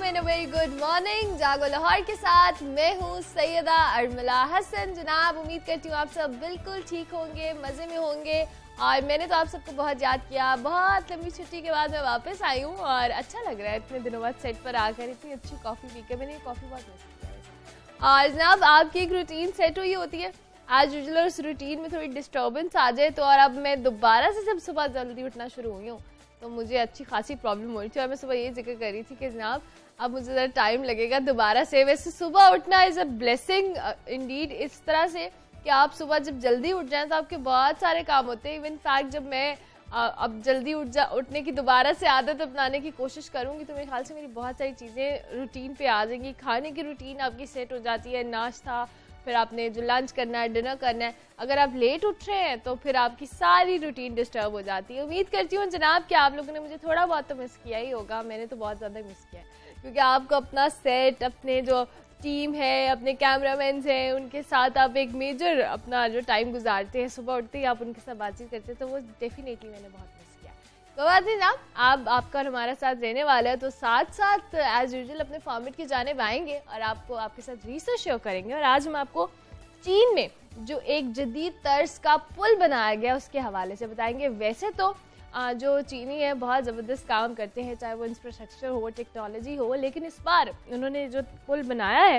And a very good morning. जागो लाहौर के साथ मैं हूँ सैयदा अरमला हसन। जनाब, उम्मीद करती हूँ आप सब बिल्कुल ठीक होंगे, मज़े में होंगे। और मैंने तो आप सबको बहुत याद किया। बहुत लंबी छुट्टी के बाद मैं वापस आई हूँ और अच्छा लग रहा है इतने दिनों बाद सेट पर आकर इतनी अच्छी कॉफ़ी पी के। मैंने कॉफ़ी बहुत मिस किया। और जनाब, आपकी एक रूटीन सेट हुई होती है आज यूजुअल, उस रूटीन में थोड़ी डिस्टर्बेंस आ जाए तो, और अब मैं दोबारा से जब सुबह जल्दी उठना शुरू हुई हूँ तो मुझे अच्छी खासी प्रॉब्लम हो रही थी। और मैं सुबह ये जिक्र कर रही थी कि जनाब अब मुझे ज़रा टाइम लगेगा दोबारा से। वैसे सुबह उठना इज़ अ ब्लेसिंग इंडीड, इस तरह से कि आप सुबह जब जल्दी उठ जाएं तो आपके बहुत सारे काम होते हैं। इवन फैक्ट जब मैं अब जल्दी उठने की दोबारा से आदत अपनाने की कोशिश करूँगी तो मेरे ख्याल से मेरी बहुत सारी चीज़ें रूटीन पे आ जाएंगी। खाने की रूटीन आपकी सेट हो जाती है, नाश्ता, फिर आपने जो लंच करना है, डिनर करना है। अगर आप लेट उठ रहे हैं तो फिर आपकी सारी रूटीन डिस्टर्ब हो जाती है। उम्मीद करती हूँ जनाब कि आप लोगों ने मुझे थोड़ा बहुत तो मिस किया ही होगा। मैंने तो बहुत ज़्यादा मिस किया है, क्योंकि आपको अपना सेट, अपने जो टीम है, अपने कैमरामैन हैं, उनके साथ आप एक मेजर अपना जो टाइम गुजारते हैं, सुबह उठते ही आप उनके साथ बातचीत करते हैं, तो वो डेफिनेटली मैंने बहुत मिस किया। तो बात नहीं जनाब, आप आपका और हमारा साथ रहने वाला है, तो साथ साथ एज यूजुअल अपने फॉर्मेट की जानिब आएंगे और आपको आपके साथ रिसर्च शेयर करेंगे। और आज हम आपको चीन में जो एक जदीद तर्ज का पुल बनाया गया उसके हवाले से बताएंगे। वैसे तो जो चीनी है बहुत ज़बरदस्त काम करते हैं, चाहे वो इंफ्रास्ट्रक्चर हो, टेक्नोलॉजी हो, लेकिन इस बार उन्होंने जो पुल बनाया है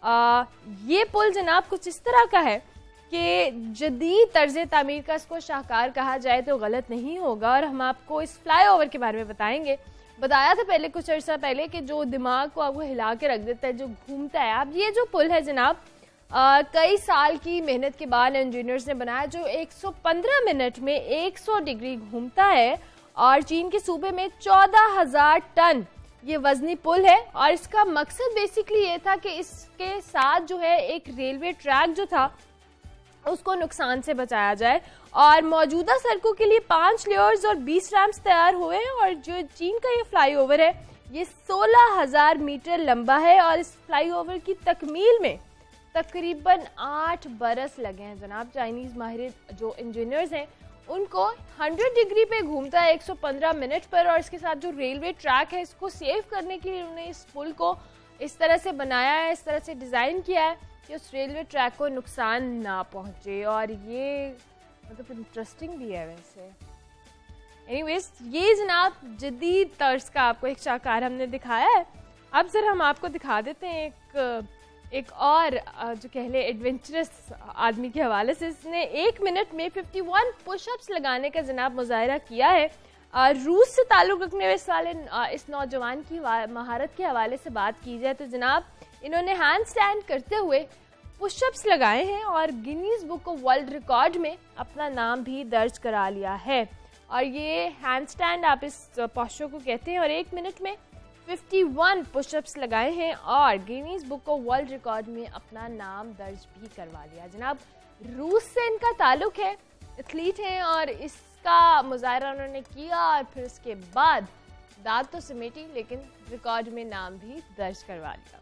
ये पुल जनाब कुछ इस तरह का है कि जदीद तर्ज तामीर का इसको शाहकार कहा जाए तो गलत नहीं होगा। और हम आपको इस फ्लाईओवर के बारे में बताएंगे। बताया था पहले कुछ अर्सा पहले कि जो दिमाग को आपको हिला के रख देता है, जो घूमता है। अब ये जो पुल है जनाब कई साल की मेहनत के बाद इंजीनियर्स ने बनाया, जो 115 मिनट में 100 डिग्री घूमता है। और चीन के सूबे में 14,000 टन ये वजनी पुल है। और इसका मकसद बेसिकली ये था कि इसके साथ जो है एक रेलवे ट्रैक जो था उसको नुकसान से बचाया जाए। और मौजूदा सड़कों के लिए 5 लेयर्स और 20 रैम्प्स तैयार हुए हैं। और जो चीन का ये फ्लाईओवर है ये 16,000 मीटर लंबा है और इस फ्लाईओवर की तकमील में तकरीबन 8 बरस लगे हैं जनाब। चाइनीज माहिर जो इंजीनियर्स हैं उनको 100 डिग्री पे घूमता है 115 मिनट पर। और इसके साथ जो रेलवे ट्रैक है इसको सेव करने के लिए उन्होंने इस पुल को इस तरह से बनाया है, इस तरह से डिज़ाइन किया है कि उस रेलवे ट्रैक को नुकसान ना पहुंचे। और ये मतलब इंटरेस्टिंग भी है वैसे। एनीवेज, ये जनाब जदीद तर्ज का आपको एक शाहकार हमने दिखाया है। अब सर हम आपको दिखा देते हैं एक और जो कह ले एडवेंचरस आदमी के हवाले से। इसने 1 मिनट में 51 पुशअप्स लगाने का जनाब मुजाहरा किया है। रूस से ताल्लुक़ रखने वाले इस नौजवान की महारत के हवाले से बात की जाए तो जनाब इन्होंने हैंड स्टैंड करते हुए पुशअप्स लगाए हैं और Guinness book of world record में अपना नाम भी दर्ज करा लिया है। और ये हैंड स्टैंड आप इस पोस्चर को कहते हैं। और 1 मिनट में 51 पुशअप्स लगाए हैं और Guinness book of world record में अपना नाम दर्ज भी करवा लिया। जनाब रूस से इनका ताल्लुक है, एथलीट हैं और इसका मुजाहरा उन्होंने किया और फिर उसके बाद दाद तो समेटी लेकिन रिकॉर्ड में नाम भी दर्ज करवा लिया।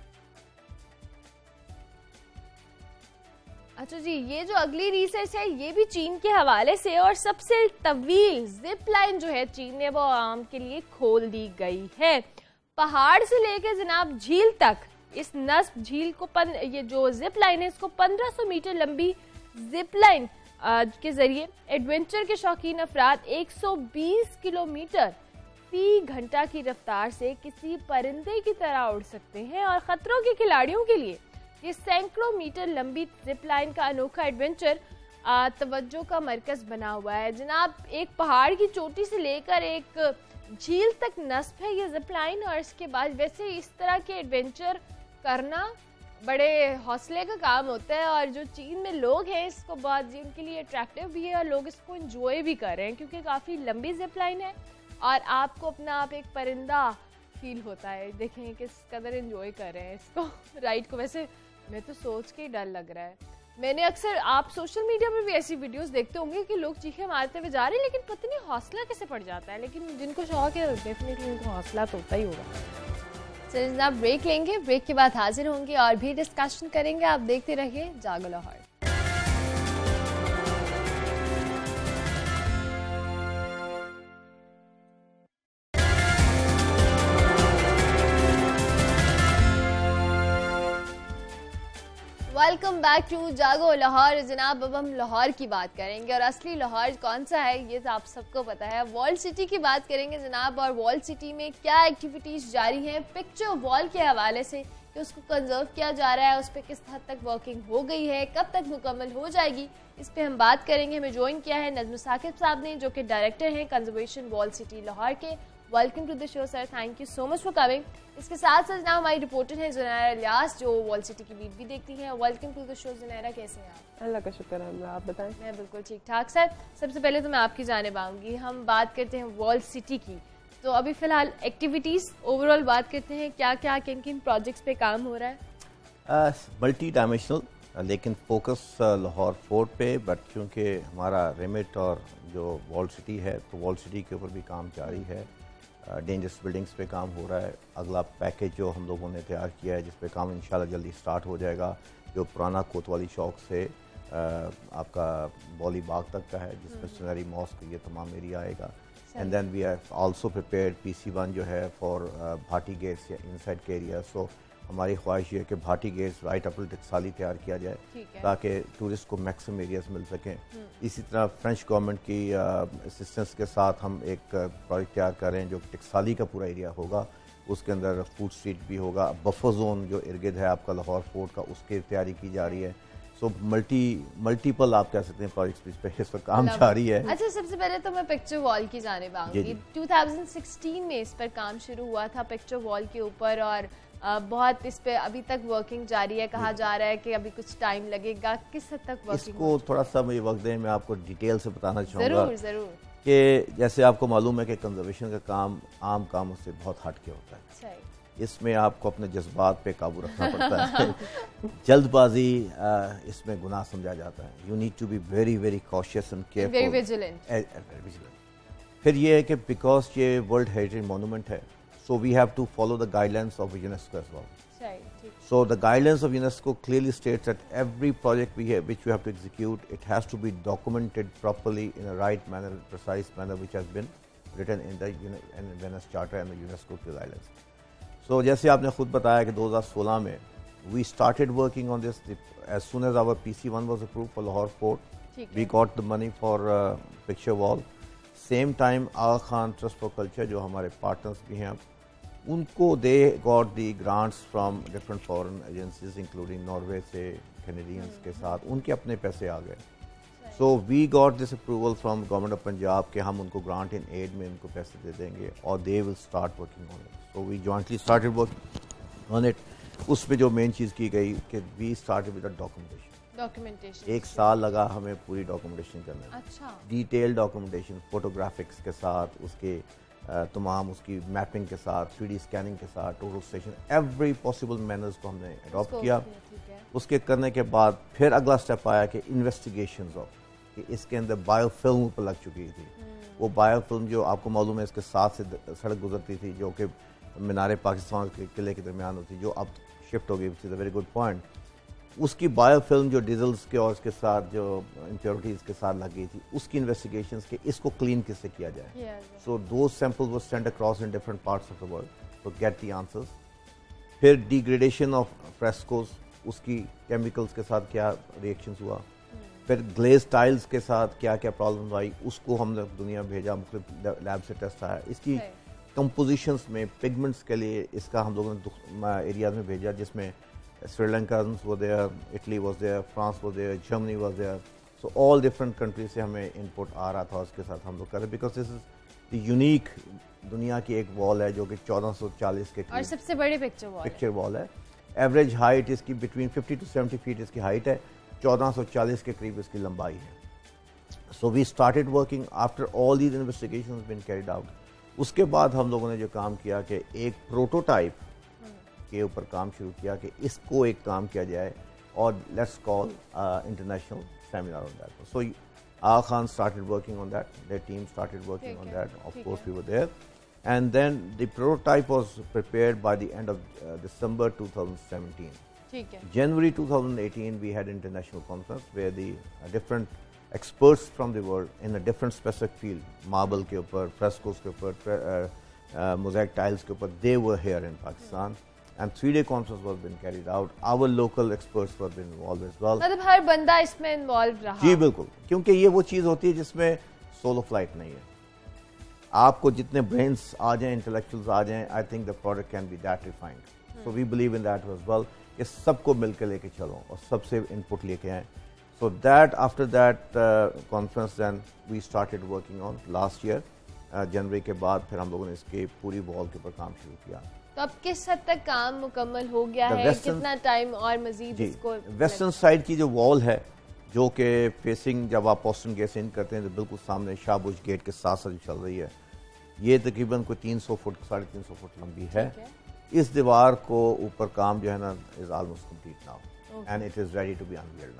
अच्छा जी, ये जो अगली रिसर्च है ये भी चीन के हवाले से। और सबसे तवील जिप लाइन जो है चीन ने वो आवाम के लिए खोल दी गई है। पहाड़ से लेकर जनाब झील तक इस नस्ब झील को ये जो जिप लाइन है इसको 1500 मीटर लंबी जिप लाइन के जरिए एडवेंचर के शौकीन अफराद 120 किलोमीटर फी घंटा की रफ्तार से किसी परिंदे की तरह उड़ सकते हैं। और खतरों के खिलाड़ियों के लिए ये सैकड़ों मीटर लंबी जिप लाइन का अनोखा एडवेंचर तवज्जो का मरकज बना हुआ है। जनाब एक पहाड़ की चोटी से लेकर एक झील तक नस्ब है ये जिप लाइन। और इसके बाद वैसे इस तरह के एडवेंचर करना बड़े हौसले का काम होता है। और जो चीन में लोग हैं इसको बहुत उनके लिए अट्रैक्टिव भी है और लोग इसको एंजॉय भी कर रहे हैं, क्योंकि काफ़ी लंबी जिप लाइन है और आपको अपना आप एक परिंदा फील होता है। देखें किस कदर एंजॉय कर रहे हैं इसको राइड को। वैसे मैं तो सोच के ही डर लग रहा है। मैंने अक्सर आप सोशल मीडिया पर भी ऐसी वीडियोस देखते होंगे कि लोग चीखें मारते हुए जा रहे हैं लेकिन पता नहीं हौसला कैसे पड़ जाता है। लेकिन जिनको शौक है डेफिनेटली उनको हौसला तो होता ही होगा। चलिए जनाब ब्रेक लेंगे, ब्रेक के बाद हाजिर होंगे और भी डिस्कशन करेंगे। आप देखते रहिए जागो लाहौर। वेलकम बैक टू जागो लाहौर। जनाब अब हम लाहौर की बात करेंगे और असली लाहौर कौन सा है ये तो आप सबको पता है। वॉल सिटी की बात करेंगे जनाब, और वॉल सिटी में क्या एक्टिविटीज़ जारी हैं पिक्चर वॉल के हवाले से कि उसको कंजर्व किया जा रहा है, उस पर किस हद तक वर्किंग हो गई है, कब तक मुकम्मल हो जाएगी, इस पे हम बात करेंगे। हमें ज्वाइन किया है नजम साकिब साहब ने, जो कि डायरेक्टर हैं कंजर्वेशन वॉल सिटी लाहौर के। Welcome to the show sir, thank you so much for coming. इसके साथ साथ ना हमारी रिपोर्टर हैं जुनैरा इलियास, जो वॉल सिटी की बीट भी देखती हैं। Welcome to the show Junaira, कैसे हैं आप? अल्लाह का शुक्र है, आप बताएं। मैं बिल्कुल ठीक ठाक सर। सबसे पहले तो मैं आपकी जानिब आऊँगी, हम बात करते हैं वॉल सिटी की। तो अभी फ़िलहाल एक्टिविटीज़ ओवरऑल बात करते हैं, क्या क्या किन किन प्रोजेक्ट्स पे काम हो रहा है? मल्टी डायमेंशनल, लेकिन फोकस लाहौर फोर्ट पे, बट क्योंकि हमारा रेमिट और जो वॉल सिटी है तो वॉल सिटी के ऊपर भी काम जारी है। डेंजरस बिल्डिंग्स पे काम हो रहा है। अगला पैकेज जो हम लोगों ने तैयार किया है जिस पे काम इंशाल्लाह जल्दी स्टार्ट हो जाएगा, जो पुराना कोतवाली चौक से आपका बॉली बाग तक का है, जिसमें सुनहरी मॉस्क ये तमाम एरिया आएगा। And then we have also prepared PC1 जो है फॉर भाटी गेट्स या इनसाइड के एरिया। सो हमारी ख्वाहिश ये है कि Bhati gates right up Taksali तैयार किया जाए ताकि टूरिस्ट को मैक्सिमम एरियाज मिल सकें। इसी तरह फ्रेंच गवर्नमेंट की असिस्टेंस के साथ हम एक प्रोजेक्ट तैयार कर रहे हैं जो टकसाली का पूरा एरिया होगा, उसके अंदर फूड स्ट्रीट भी होगा। बफर जोन जो इर्द गिर्द है आपका लाहौर फोर्ट का, उसकी तैयारी की जा रही है। सो मल्टीपल आप कह सकते हैं प्रोजेक्ट्स पे इस पर काम जारी है। अच्छा, सबसे पहले तो मैं पिक्चर वॉल की जानिब आऊंगी। 2016 में इस पर काम शुरू हुआ था पिक्चर वॉल के ऊपर, और बहुत इस पे अभी तक वर्किंग जारी है। कहा जा रहा है कि अभी कुछ टाइम लगेगा, किस हद तक वर्किंग? इसको थोड़ा सा मुझे वक्त दें, मैं आपको डिटेल से बताना चाहूँगा। जरूर जरूर। कि जैसे आपको मालूम है कि कंजर्वेशन का काम आम कामों से बहुत हट के होता है। इसमें आपको अपने जज्बात पे काबू रखना पड़ता है। जल्दबाजी इसमें गुनाह समझा जाता है। You need to be very very cautious and careful, very vigilant. फिर ये है कि बिकॉज ये वर्ल्ड हेरिटेज मॉन्यूमेंट है, so we have to follow the guidelines of UNESCO as well. So the guidelines of UNESCO clearly states that every project which we have to execute, it has to be documented properly in a right manner, precise manner, which has been written in the Venice Charter and the UNESCO guidelines. So जैसे आपने खुद बताया कि 2016 में we started working on this as soon as our PC1 was approved for Lahore Fort. We got the money for picture wall. Same time Aga Khan Trust for Culture जो हमारे partners भी हैं, उनको they got the grants from different foreign agencies including Norway से, Canadians के साथ उनके अपने पैसे आ गए। So we got this approval from government of Punjab के हम उनको ग्रांट इन एड में उनको पैसे दे देंगे और they will start working on it. So we jointly started working on it. उसमें जो मेन चीज़ की गई कि वी स्टार्टेड विद डॉक्यूमेंटेशन। 1 साल लगा हमें पूरी डॉक्यूमेंटेशन करने में। अच्छा। डिटेल डॉक्यूमेंटेशन फोटोग्राफिक्स के साथ, उसके तमाम उसकी मैपिंग के साथ, 3D स्कैनिंग के साथ, total station, every possible manners को हमने अडॉप्ट किया। उसके करने के बाद फिर अगला स्टेप आया कि इन्वेस्टिगेशंस ऑफ कि इसके अंदर बायोफिल्म पर लग चुकी थी। वो बायोफिल्म जो आपको मालूम है इसके साथ से सड़क गुजरती थी जो कि मीनार पाकिस्तान के किले के दरमियान होती, जो अब शिफ्ट हो गई। It's a very good point. उसकी बायोफिल्म जो डीजल्स के और उसके साथ जो इम्प्योरिटीज़ के साथ लग गई थी, उसकी इन्वेस्टिगेशंस के इसको क्लीन किससे किया जाए। So two samples were sent across in different parts of the world to get the answers. फिर डिग्रेडेशन ऑफ फ्रेस्कोस, उसकी केमिकल्स के साथ क्या रिएक्शंस हुआ। फिर ग्लेज टाइल्स के साथ क्या क्या प्रॉब्लम आई, उसको हमने दुनिया भेजा, मुख्तलिफ लैब से टेस्ट आया। इसकी कंपोजिशंस में पिगमेंट्स के लिए इसका हम लोगों ने एरियाज में भेजा, जिसमें Sri-Lankans were there, Italy was there, France was there, Germany was there. So all different countries से हमें input आ रहा था, उसके साथ हम लोग कर रहे, because this is the unique दुनिया की एक वॉल है जो कि 1440 के और सबसे बड़ी पिक्चर वॉल है। एवरेज हाइट इसकी बिटवीन 50 to 70 फीट इसकी हाइट है, 1440 के करीब इसकी लंबाई है। So we started working after all these investigations been carried out. उसके बाद हम लोगों ने जो काम किया कि एक प्रोटोटाइप के ऊपर काम शुरू किया कि इसको एक काम किया जाए और let's call international seminar on that. So Aga Khan started working on that, their team started working on that, of course we were there, and then the prototype was prepared by the end of December 2017. January 2018 we had international conference where the different experts from the world in a different specific field, marble के ऊपर, frescoes के ऊपर, mosaic tiles के ऊपर, they were here in Pakistan and 3-day conference was been carried out. Our local experts were been involved as well. मतलब हर बंदा इसमें involved रहा. जी बिल्कुल, क्योंकि ये वो चीज़ होती है जिसमें सोलो फ्लाइट नहीं है. आपको जितने brains आ जाएं, intellectuals आ जाएं, I think the product can be that refined. So we believe in that as well. कि सबको मिलकर लेके चलो और सबसे input लेके आएं. So that after that conference then we started working on last year. जनवरी के बाद फिर हम लोगों ने इसके पूरी वॉल के ऊपर काम शुरू किया. तो अब किस हद तक काम मुकम्मल हो गया है, कितना टाइम और मजीद इसको? वेस्टर्न साइड की जो वॉल है, जो कि फेसिंग जब आप पोस्टन गेट से इन करते हैं तो बिल्कुल सामने शाहबुश गेट के साथ साथ चल रही है, ये तकरीबन कोई 300 फुट 350 फुट लंबी है. इस दीवार को ऊपर काम जो है ना is almost complete now and it is ready to be unveiled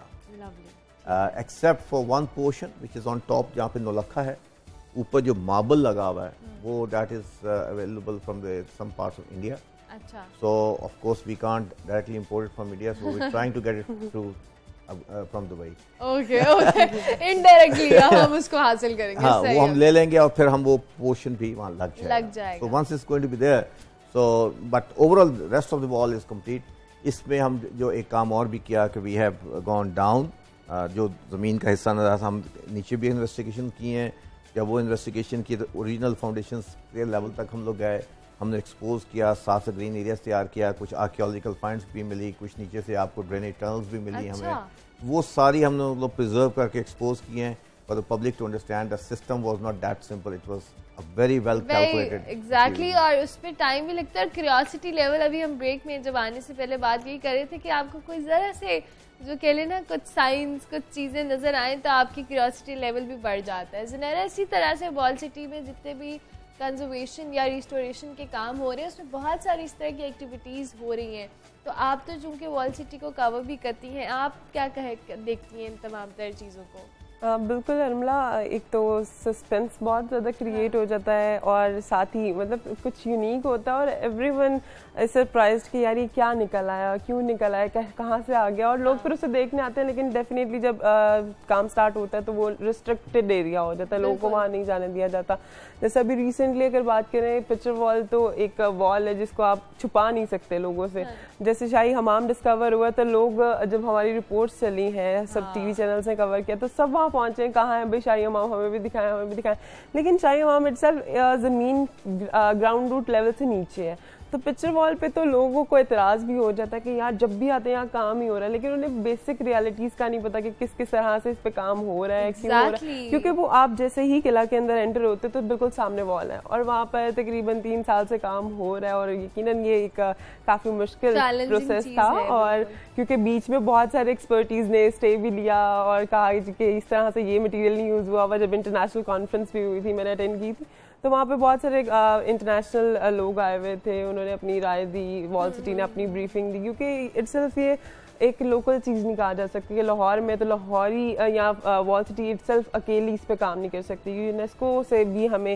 now, except for one portion which is on top, जहाँ पे नौलखा है. ऊपर जो मार्बल लगा हुआ है वो that is available from the some parts of India. अच्छा. So of course we can't directly import it from India, so we are trying to get it through from Dubai. Okay okay, indirectly हम उसको हासिल करेंगे. हाँ, वो हम ले लेंगे और फिर हम वो पोर्शन भी वहाँ लग जाएगा. So once it's going to be there, so but overall rest of the wall is complete. इसमें हम जो एक काम और भी किया कि वी हैव गॉन डाउन, जो ज़मीन का हिस्सा नजर था हम नीचे भी इन्वेस्टिगेशन किए हैं. जब वो इन्वेस्टिगेशन की तो ओरिजिनल फाउंडेशन के लेवल तक हम लोग गए, हमने एक्सपोज किया, साथ से ग्रीन एरियाज तैयार किया, कुछ आर्कियोलॉजिकल फाइंड्स भी मिली, कुछ नीचे से आपको ड्रेनेज टनल्स भी मिली. अच्छा. हमें वो सारी हमने लोग प्रिजर्व करके एक्सपोज किए हैं for the public to understand the system was not that simple, it was a very well calculated. Exactly, और उस पर टाइम भी लगता है. क्यूरियोसिटी लेवल, अभी हम ब्रेक में जब आने से पहले बात यही कर रहे थे कि आपको कोई जरा से जो कह लेना कुछ साइंस, कुछ चीज़ें नज़र आए तो आपकी क्यूरियोसिटी लेवल भी बढ़ जाता है. ज़नेरा, इसी तरह से वॉल सिटी में जितने भी कंजर्वेशन या रिस्टोरेशन के काम हो रहे हैं उसमें बहुत सारी इस तरह की एक्टिविटीज़ हो रही हैं. तो आप तो चूँकि वॉल सिटी को कवर भी करती हैं, आप क्या देखती हैं इन तमाम तर चीज़ों को? बिल्कुल अर्मला, एक तो सस्पेंस बहुत ज़्यादा क्रिएट हो जाता है और साथ ही मतलब कुछ यूनिक होता है और एवरीवन सरप्राइज्ड कि यार ये क्या निकल आया, क्यों निकल आया, कहाँ से आ गया. और लोग फिर उसे देखने आते हैं, लेकिन डेफिनेटली जब काम स्टार्ट होता है तो वो रिस्ट्रिक्टेड एरिया हो जाता है, लोगों को वहाँ नहीं जाने दिया जाता. जैसे अभी रिसेंटली अगर बात करें, पिक्चर वॉल तो एक वॉल है जिसको आप छुपा नहीं सकते लोगों से. जैसे शाही हमाम डिस्कवर हुआ तो लोग, जब हमारी रिपोर्ट्स चली हैं, सब टीवी चैनल्स ने कवर किया, तो सब वहाँ पहुंचे, कहाँ है भाई शाही हमाम, हमें भी दिखाएं, हमें भी दिखाएं. लेकिन शाही हमाम इटसेल्फ ज़मीन ग्राउंड रूट लेवल से नीचे है. तो पिक्चर वॉल पे तो लोगों को एतराज़ भी हो जाता है कि यार जब भी आते हैं यहाँ काम ही हो रहा है, लेकिन उन्हें बेसिक रियलिटीज़ का नहीं पता कि किस किस तरह से इस पे काम हो रहा है, क्यों हो रहा है. क्योंकि वो आप जैसे ही किला के अंदर एंटर होते तो बिल्कुल सामने वॉल है और वहाँ पर तकरीबन 3 साल से काम हो रहा है. और यकीनन ये एक काफ़ी मुश्किल प्रोसेस था, और क्योंकि बीच में बहुत सारे एक्सपर्टीज़ ने स्टे भी लिया और कहा कि इस तरह से ये मटीरियल नहीं यूज़ हुआ. जब इंटरनेशनल कॉन्फ्रेंस भी हुई थी, मैंने अटेंड की थी, तो वहाँ पे बहुत सारे इंटरनेशनल लोग आए हुए थे, उन्होंने अपनी राय दी, वॉल सिटी ने अपनी ब्रीफिंग दी. क्योंकि इटसेल्फ ये एक लोकल चीज़ नहीं कहा जा सकती कि लाहौर में तो लाहौरी या वॉल सिटी इटसेल्फ अकेली इस पे काम नहीं कर सकती. यूनेस्को से भी हमें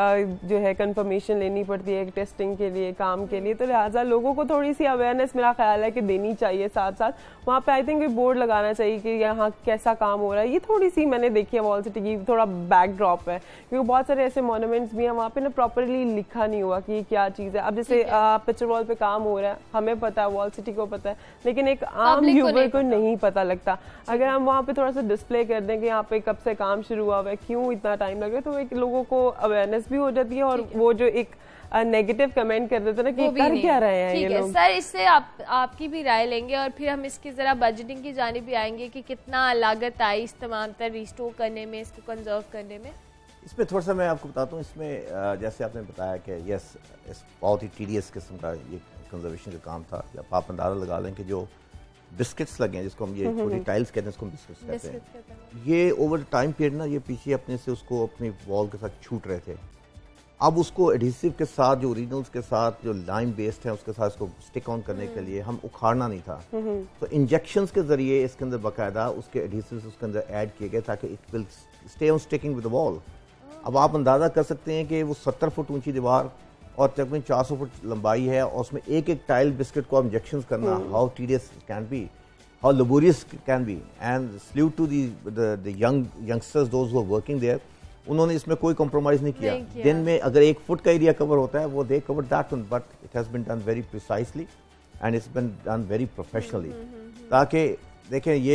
जो है कंफर्मेशन लेनी पड़ती है टेस्टिंग के लिए, काम के लिए. तो लिहाजा लोगों को थोड़ी सी अवेयरनेस मेरा ख्याल है कि देनी चाहिए. साथ साथ वहाँ पे आई थिंक बोर्ड लगाना चाहिए कि यहाँ कैसा काम हो रहा है. ये थोड़ी सी मैंने देखी है वॉल सिटी की, थोड़ा बैकड्रॉप है, क्योंकि बहुत सारे ऐसे मॉन्यूमेंट्स भी हैं वहाँ पे ना प्रॉपरली लिखा नहीं हुआ कि क्या चीज़ है. अब जैसे पिक्चर वॉल पे काम हो रहा है, हमें पता है, वॉल सिटी को पता है, लेकिन एक आम यूजर को नहीं पता लगता. अगर हम वहाँ पे थोड़ा सा डिस्प्ले कर दें कि यहाँ पे कब से काम शुरू हुआ है, क्यों इतना टाइम लग रहा है, तो एक लोगों को अवेयरनेस भी हो जाती है. और वो जो एक नेगेटिव कमेंट कर देते ना कि कर क्या रहे हैं ये लोग. सर, इससे आपकी भी राय लेंगे और फिर हम इसकी जरा बजटिंग की जानिब भी आएंगे कि कितना लागत आई इस तमाम तर रिस्टोर करने में, इसको कंजर्व करने में. इसमें थोड़ा सा मैं आपको बताता हूँ. इसमें जैसे आपने बताया कि यस, इस बहुत ही टीडियस किस्म का ये कंजर्वेशन का काम था. जब आप अंदाजा लगा लें कि जो बिस्किट्स लगे हैं, जिसको हम ये छोटी टाइल्स कहते हैं, इसको बिस्किट्स कहते हैं, ये ओवर टाइम पीरियड ना ये पीछे अपने से उसको अपनी वॉल के साथ छूट रहे थे. अब उसको एडहेसिव के साथ, जो ओरिजिनल्स के साथ जो लाइम बेस्ड है, उसके साथ इसको स्टिक ऑन करने के लिए हम उखाड़ना नहीं था. तो इंजेक्शंस के जरिए इसके अंदर बाकायदा उसके एडहेसिव्स उसके अंदर ऐड किए गए ताकि it will stay on sticking with the wall. अब आप अंदाजा कर सकते हैं कि वो 70 फुट ऊंची दीवार और तकरीबन 400 फुट लंबाई है, और उसमें एक एक टाइल बिस्किट को इंजेक्शंस करना, how tedious can be, how laborious can be. And salute to the youngsters, those who are working there. उन्होंने इसमें कोई कॉम्प्रोमाइज नहीं किया. दिन में अगर 1 फुट का एरिया कवर होता है, वो they cover that one, but it has been done very precisely. And it's been done very professionally, ताकि देखें ये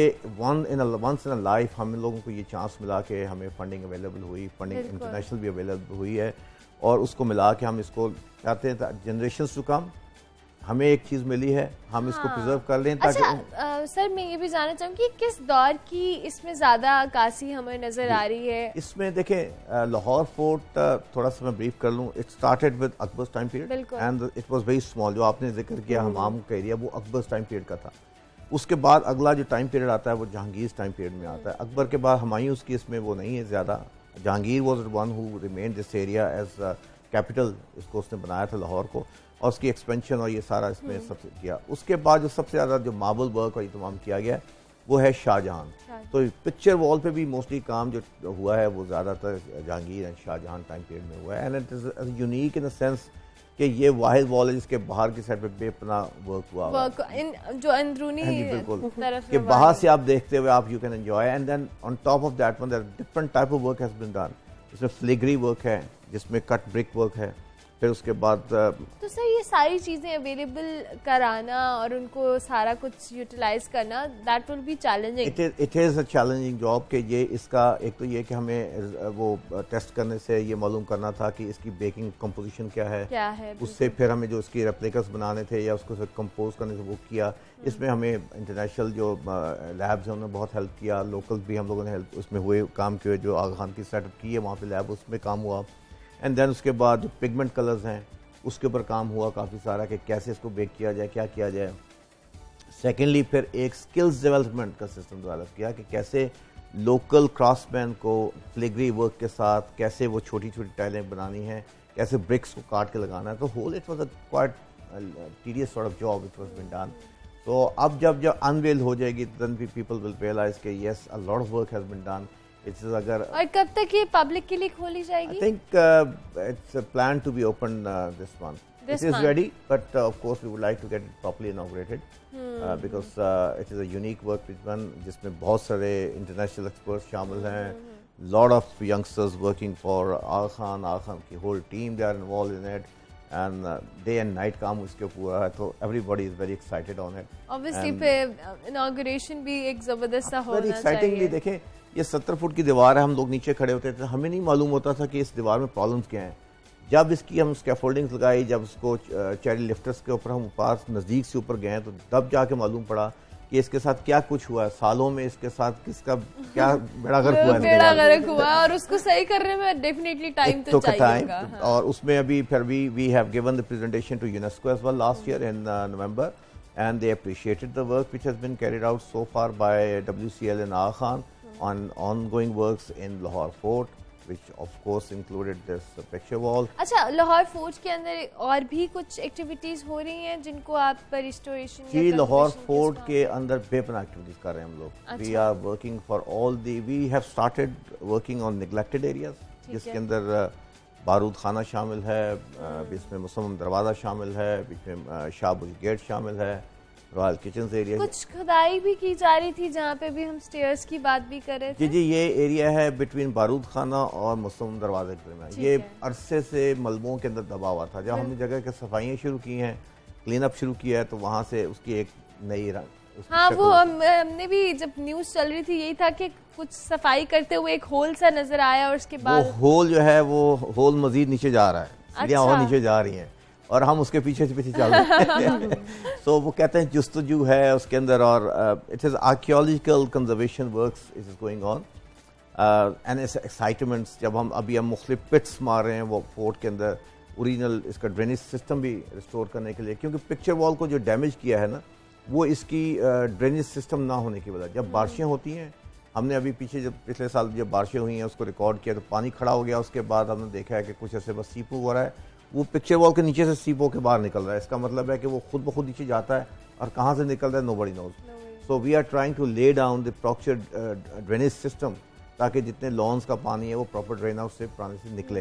वंस इन अ लाइफ हम लोगों को ये चांस मिला कि हमें फंडिंग अवेलेबल हुई, फंडिंग इंटरनेशनल भी अवेलेबल हुई है, और उसको मिला के हम इसको चाहते हैं जनरेशंस टू कम हमें एक चीज मिली है, हम इसको प्रिजर्व कर लें ताकि सर मैं ये भी जानना चाहूँगी किस दौर की इसमें ज्यादा अक्कासी हमें नजर आ रही है? इसमें देखें लाहौर फोर्ट थोड़ा सा मैं ब्रीफ कर लूँ, it started with Akbar's time period and it was very small. जो आपने जिक्र किया हमाम का एरिया, वो अकबर्स टाइम पीरियड का था। उसके बाद अगला जो टाइम पीरियड आता है वो जहांगीर टाइम पीरियड में आता है। अकबर के बाद हुमायूं की इसमें वो नहीं है ज़्यादा। Jahangir was one who remain this area as capital, इसको उसने बनाया था लाहौर को, और उसकी एक्सपेंशन और ये सारा इसमें सबसे किया। उसके बाद जो सबसे ज़्यादा जो मार्बल वर्क और ये तमाम किया गया वो है शाहजहां। तो पिक्चर वॉल पे भी मोस्टली काम जो हुआ है वो ज़्यादातर Jahangir and Shahjahan time period में हुआ है। And it is unique in the sense कि ये वाहिद वॉल है जिसके बाहर की साइड पे बेपना वर्क हुआ जो अंदरूनी तरफ कि बाहर से आप देखते हुए आप you can enjoy. And then on top of that one different type of work has been done. इसमें फ्लिग्री वर्क है, जिसमें कट ब्रिक वर्क है, फिर उसके बाद तो सर ये सारी चीज़ें अवेलेबल कराना और उनको सारा कुछ यूटिलाइज करना, that will be challenging. It is a challenging job कि ये इसका एक तो ये कि हमें वो टेस्ट करने से ये मालूम करना था कि इसकी बेकिंग कंपोजिशन क्या है, उससे फिर हमें जो इसकी रेप्लिकास बनाने थे या उसको कंपोज करने से वो किया। इसमें हमें इंटरनेशनल जो लैब्स हैं उन्होंने बहुत हेल्प किया, लोकल भी हम लोगों ने हेल्प उसमें हुए काम किए। जो आगा खान की सेटअप की है वहाँ पे लैब, उसमें काम हुआ। एंड देन उसके बाद जो पिगमेंट कलर्स हैं उसके ऊपर काम हुआ काफ़ी सारा कि कैसे इसको बेक किया जाए, क्या किया जाए। सेकेंडली फिर एक स्किल्स डेवलपमेंट का सिस्टम डेवलप किया कि कैसे लोकल क्राफ्ट्समैन को फ्लिग्री वर्क के साथ कैसे वो छोटी छोटी टाइलें बनानी हैं, कैसे ब्रिक्स को काट के लगाना है। तो whole it was a quite tedious sort of job it was been done. तो अब जब अनवेल हो जाएगी देन पीपल विल रियलाइज कि yes a lot of work has been done. अगर और कब तक ये पब्लिक के लिए खोली जाएगी? I think it's planned to be open this month. It is ready, but of course we would like to get it properly inaugurated because it is a unique work which one जिसमें बहुत सारे international experts शामिल हैं, lot of youngsters working for Aga Khan की whole team, they are involved in it and day and night काम इसके पूरा है। तो everybody is very excited on it. Obviously फिर inauguration भी एक जबरदस्त सा होना चाहिए। Very excitingly देखें, ये 70 फुट की दीवार है, हम लोग नीचे खड़े होते थे, हमें नहीं मालूम होता था कि इस दीवार में प्रॉब्लम्स क्या हैं। जब इसकी हम स्कैफोल्डिंग्स लगाई, जब उसको चेरी लिफ्टर्स के ऊपर हम पास नज़दीक से ऊपर गए तो तब जाके मालूम पड़ा कि इसके साथ क्या कुछ हुआ है, सालों में इसके साथ किसका क्या बेड़ा गर्क हुआ और उसको सही करने में डेफिनेटली टाइम तो चाहिएगा। और उसमें अभी फिर we have given the presentation to UNESCO as well last year in November and they appreciated the work which has been carried out so far by WCL in Aga Khan on ongoing works in Lahore Fort, which of course included this picture wall. अच्छा, Lahore fort के अंदर और भी कुछ activities हो रही हैं जिनको आप रिस्टोरेशन? जी, लाहौर फोर्ट के अंदर बेपना एक्टिविटीज कर रहे हैं हम लोग। We are working for all the, we have started working on neglected areas, जिसके अंदर बारूद खाना शामिल है, इसमें मुसम्मम दरवाज़ा शामिल है, इसमें शाहबुज गेट शामिल है, रॉयल किचन एरिया। कुछ खुदाई भी की जा रही थी जहाँ पे भी हम स्टेयर्स की बात भी कर रहे थे। जी, ये एरिया है बिटवीन बारूद खाना और मुसम्मम दरवाजे के दरमियान। ये अरसे से मलबों के अंदर दबा हुआ था। जब हमने जगह के सफाइयाँ शुरू की हैं, क्लीन अप शुरू किया है, तो वहाँ से उसकी एक नई हाँ, वो हमने भी जब न्यूज़ चल रही थी यही था कि कुछ सफाई करते हुए एक होल सा नजर आया और उसके बाद वो होल जो है वो होल मजीद नीचे जा रहा है, सीढ़ियाँ और नीचे जा रही हैं और हम उसके पीछे से पीछे चल रहे हैं। सो वो कहते हैं जुस्तजू है उसके अंदर और it is archaeological conservation works is going on and it's excitements. जब हम अभी मुख्तलिफ पिट्स मार रहे हैं वो फोर्ट के अंदर, ओरिजिनल इसका ड्रेनेज सिस्टम भी रिस्टोर करने के लिए, क्योंकि पिक्चर वॉल को जो डैमेज किया है ना वो इसकी ड्रेनेज सिस्टम ना होने की वजह। जब बारिशें होती हैं, हमने अभी पीछे जब पिछले साल जब बारिशें हुई हैं उसको रिकॉर्ड किया तो पानी खड़ा हो गया। उसके बाद हमने देखा है कि कुछ ऐसे बस सीपू हो रहा है, वो पिक्चर वॉल के नीचे से सीपो के बाहर निकल रहा है। इसका मतलब है कि वो खुद ब खुद नीचे जाता है और कहाँ से निकल रहा है nobody knows. So we are trying to lay down the proper drainage system ताकि जितने लॉन्स का पानी है वो प्रॉपर ड्रेन हाउस से पानी से निकले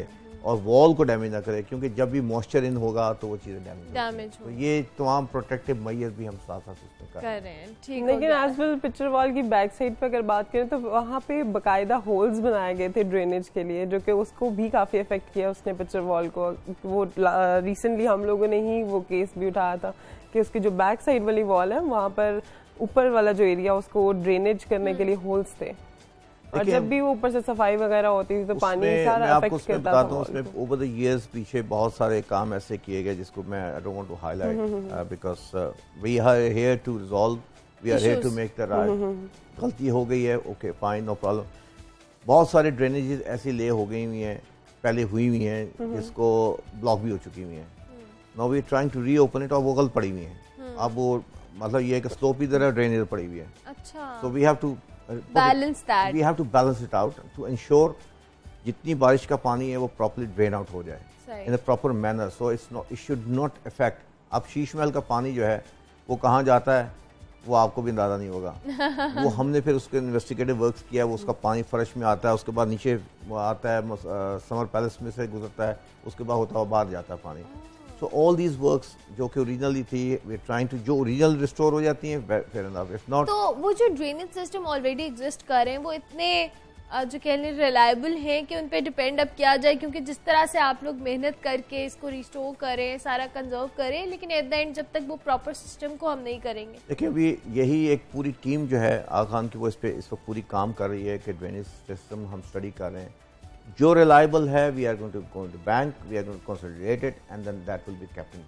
और वॉल को डैमेज ना करे, क्योंकि जब भी मॉइस्चर इन होगा तो वो चीज़ें डैमेज हो। तो ये तमाम प्रोटेक्टिव मेजर्स भी हम साथ साथ उसमें कर रहे हैं। ठीक, लेकिन एज वेल पिक्चर वॉल की बैक साइड पर अगर बात करें तो वहाँ पे बाकायदा होल्स बनाए गए थे ड्रेनेज के लिए, जो कि उसको भी काफ़ी इफेक्ट किया उसने पिक्चर वॉल को। वो रिसेंटली हम लोगों ने ही वो केस भी उठाया था कि उसकी जो बैक साइड वाली वॉल है वहाँ पर ऊपर वाला जो एरिया उसको ड्रेनेज करने के लिए होल्स थे, और जब भी वो ऊपर से सफाई वगैरह होती थी तो पानी सारा अफेक्ट करता था। उसमें ओवर द इयर्स पीछे बहुत सारे काम ऐसे किए गए जिसको मैं I don't want to highlight because we are here to resolve, we are here to make the right. गलती हो गई है, ओके फाइन, नो प्रॉब्लम। बहुत सारे ड्रेनेजेस ऐसी ले हो गई हुई हैं, पहले हुई हुई हैं, जिसको ब्लॉक भी हो चुकी हुई हैं। Now we are trying to reopen it, और वो गलत पड़ी हुई हैं। अब वो मतलब ये है कि स्लोप इधर है, ड्रेन इधर पड़ी हुई है। अच्छा, so we have to balance that. We have to balance it out to ensure जितनी बारिश का पानी है वो properly drain out हो जाए in a proper manner, so it should not affect। अब शीश महल का पानी जो है वो कहाँ जाता है वो आपको भी अंदाजा नहीं होगा। वो हमने फिर उसके इन्वेस्टिगेटिव वर्क्स किया, वो उसका पानी फर्श में आता है, उसके बाद नीचे आता है समर पैलेस में से गुजरता है, उसके बाद होता हुआ बाहर जाता है पानी। सो ऑल दीज वर्क्स जो कि ओरिजिनली थी, वी आर ट्राइंग टू, जो ओरिजिनल रिस्टोर हो जाती हैं, फेयर एनफ, इफ नॉट। तो वो जो ड्रेनेज सिस्टम ऑलरेडी एग्जिस्ट कर रहे हैं वो इतने जो कह लें रिलायबल हैं कि उन पे डिपेंड अब किया जाए, क्योंकि जिस तरह से आप लोग मेहनत करके इसको रिस्टोर करें, सारा कंजर्व करें, लेकिन एट द एंड जब तक वो प्रॉपर सिस्टम को हम नहीं करेंगे। देखिए अभी यही एक पूरी टीम जो है आगा खान की, वो इस वक्त पूरी काम कर रही है कि ड्रेनेज सिस्टम हम स्टडी कर रहे हैं। जो रिलायबल है we are going to go to bank, we are going to consolidate it and then that will be kept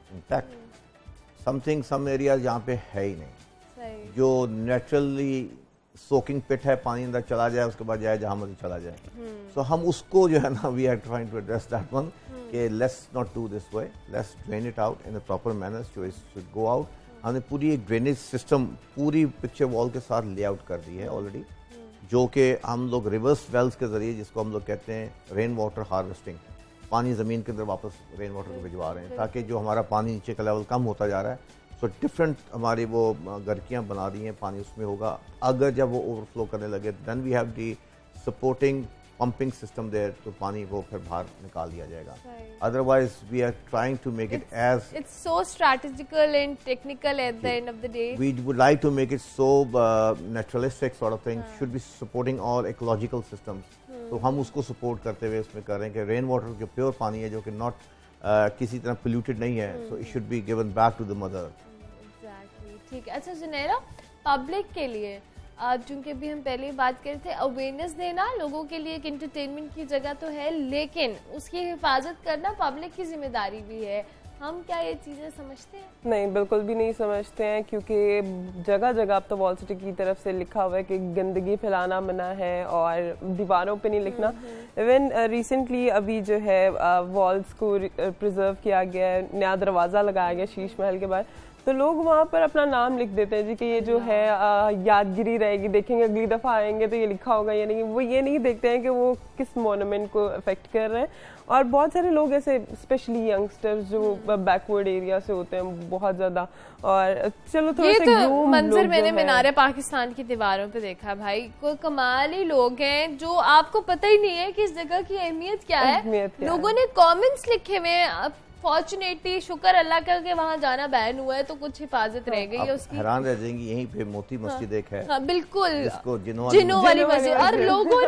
intact. Some areas जहाँ पे है ही नहीं, जो नेचुरली सोकिंग पिट है, पानी अंदर चला जाए, उसके बाद जाए जहाँ मर्जी चला जाए। सो हम उसको जो है ना, we are trying to address that one कि let's not do this way, let's drain it out in a proper manner, so it should go out. हमने पूरी एक ड्रेनेज सिस्टम पूरी पिक्चर वॉल के साथ लेआउट कर दी है ऑलरेडी, जो कि हम लोग रिवर्स वेल्स के जरिए, जिसको हम लोग कहते हैं रेन वाटर हार्वेस्टिंग, पानी ज़मीन के अंदर वापस रेन वाटर को भिजवा रहे हैं, ताकि जो हमारा पानी नीचे का लेवल कम होता जा रहा है, सो डिफरेंट हमारी वो गर्कियाँ बना रही हैं, पानी उसमें होगा। अगर जब वो ओवरफ्लो करने लगे then we have the supporting pumping system there, तो पानी वो फिर बाहर निकाल दिया जाएगा। Otherwise we are trying to make it as it's so strategical and technical at the end of the day. We would like to make it so naturalistic sort of thing, should be supporting all ecological systems. तो हम उसको support करते हुए उसमें कर रहे हैं कि रेन वाटर जो प्योर पानी है, जो कि नॉट किसी तरह पोल्यूटेड नहीं है, so it should be given back to the mother. Exactly, ठीक है। अच्छा जुनैरा, पब्लिक के लिए चूंकि भी हम पहले ही बात कर रहे थे, अवेयरनेस देना लोगों के लिए एक एंटरटेनमेंट की जगह तो है, लेकिन उसकी हिफाजत करना पब्लिक की जिम्मेदारी भी है। हम क्या ये चीज़ें समझते हैं? नहीं, बिल्कुल भी नहीं समझते हैं, क्योंकि जगह जगह अब तो वॉल सिटी की तरफ से लिखा हुआ है कि गंदगी फैलाना मना है और दीवारों पे नहीं लिखना। इवन रिसेंटली अभी जो है वॉल्स को प्रिजर्व किया गया है, नया दरवाज़ा लगाया गया शीश महल के बाद, तो लोग वहाँ पर अपना नाम लिख देते हैं जी कि ये जो है यादगिरी रहेगी, देखेंगे अगली दफ़ा आएंगे तो ये लिखा होगा या नहीं। वो ये नहीं देखते हैं कि वो किस मोनूमेंट को अफेक्ट कर रहे हैं। और बहुत सारे लोग ऐसे स्पेशली यंगस्टर्स जो बैकवर्ड एरिया से होते हैं बहुत ज़्यादा, और चलो थोड़ा सा तो मंजर मैंने मीनार पाकिस्तान की दीवारों पे देखा भाई, कोई कमाल ही लोग हैं जो आपको पता ही नहीं है कि इस जगह की अहमियत क्या है। लोगों ने कमेंट्स लिखे हुए, फॉर्चुनेटली शुक्र अल्लाह का कि वहाँ जाना बैन हुआ है तो कुछ हिफाजत रह गई है उसकी। हैरान रह जाएंगी, यहीं पे मोती मस्जिद एक है। हाँ, बिल्कुल, जिसको जिनों वाली मस्जिद, और लोगों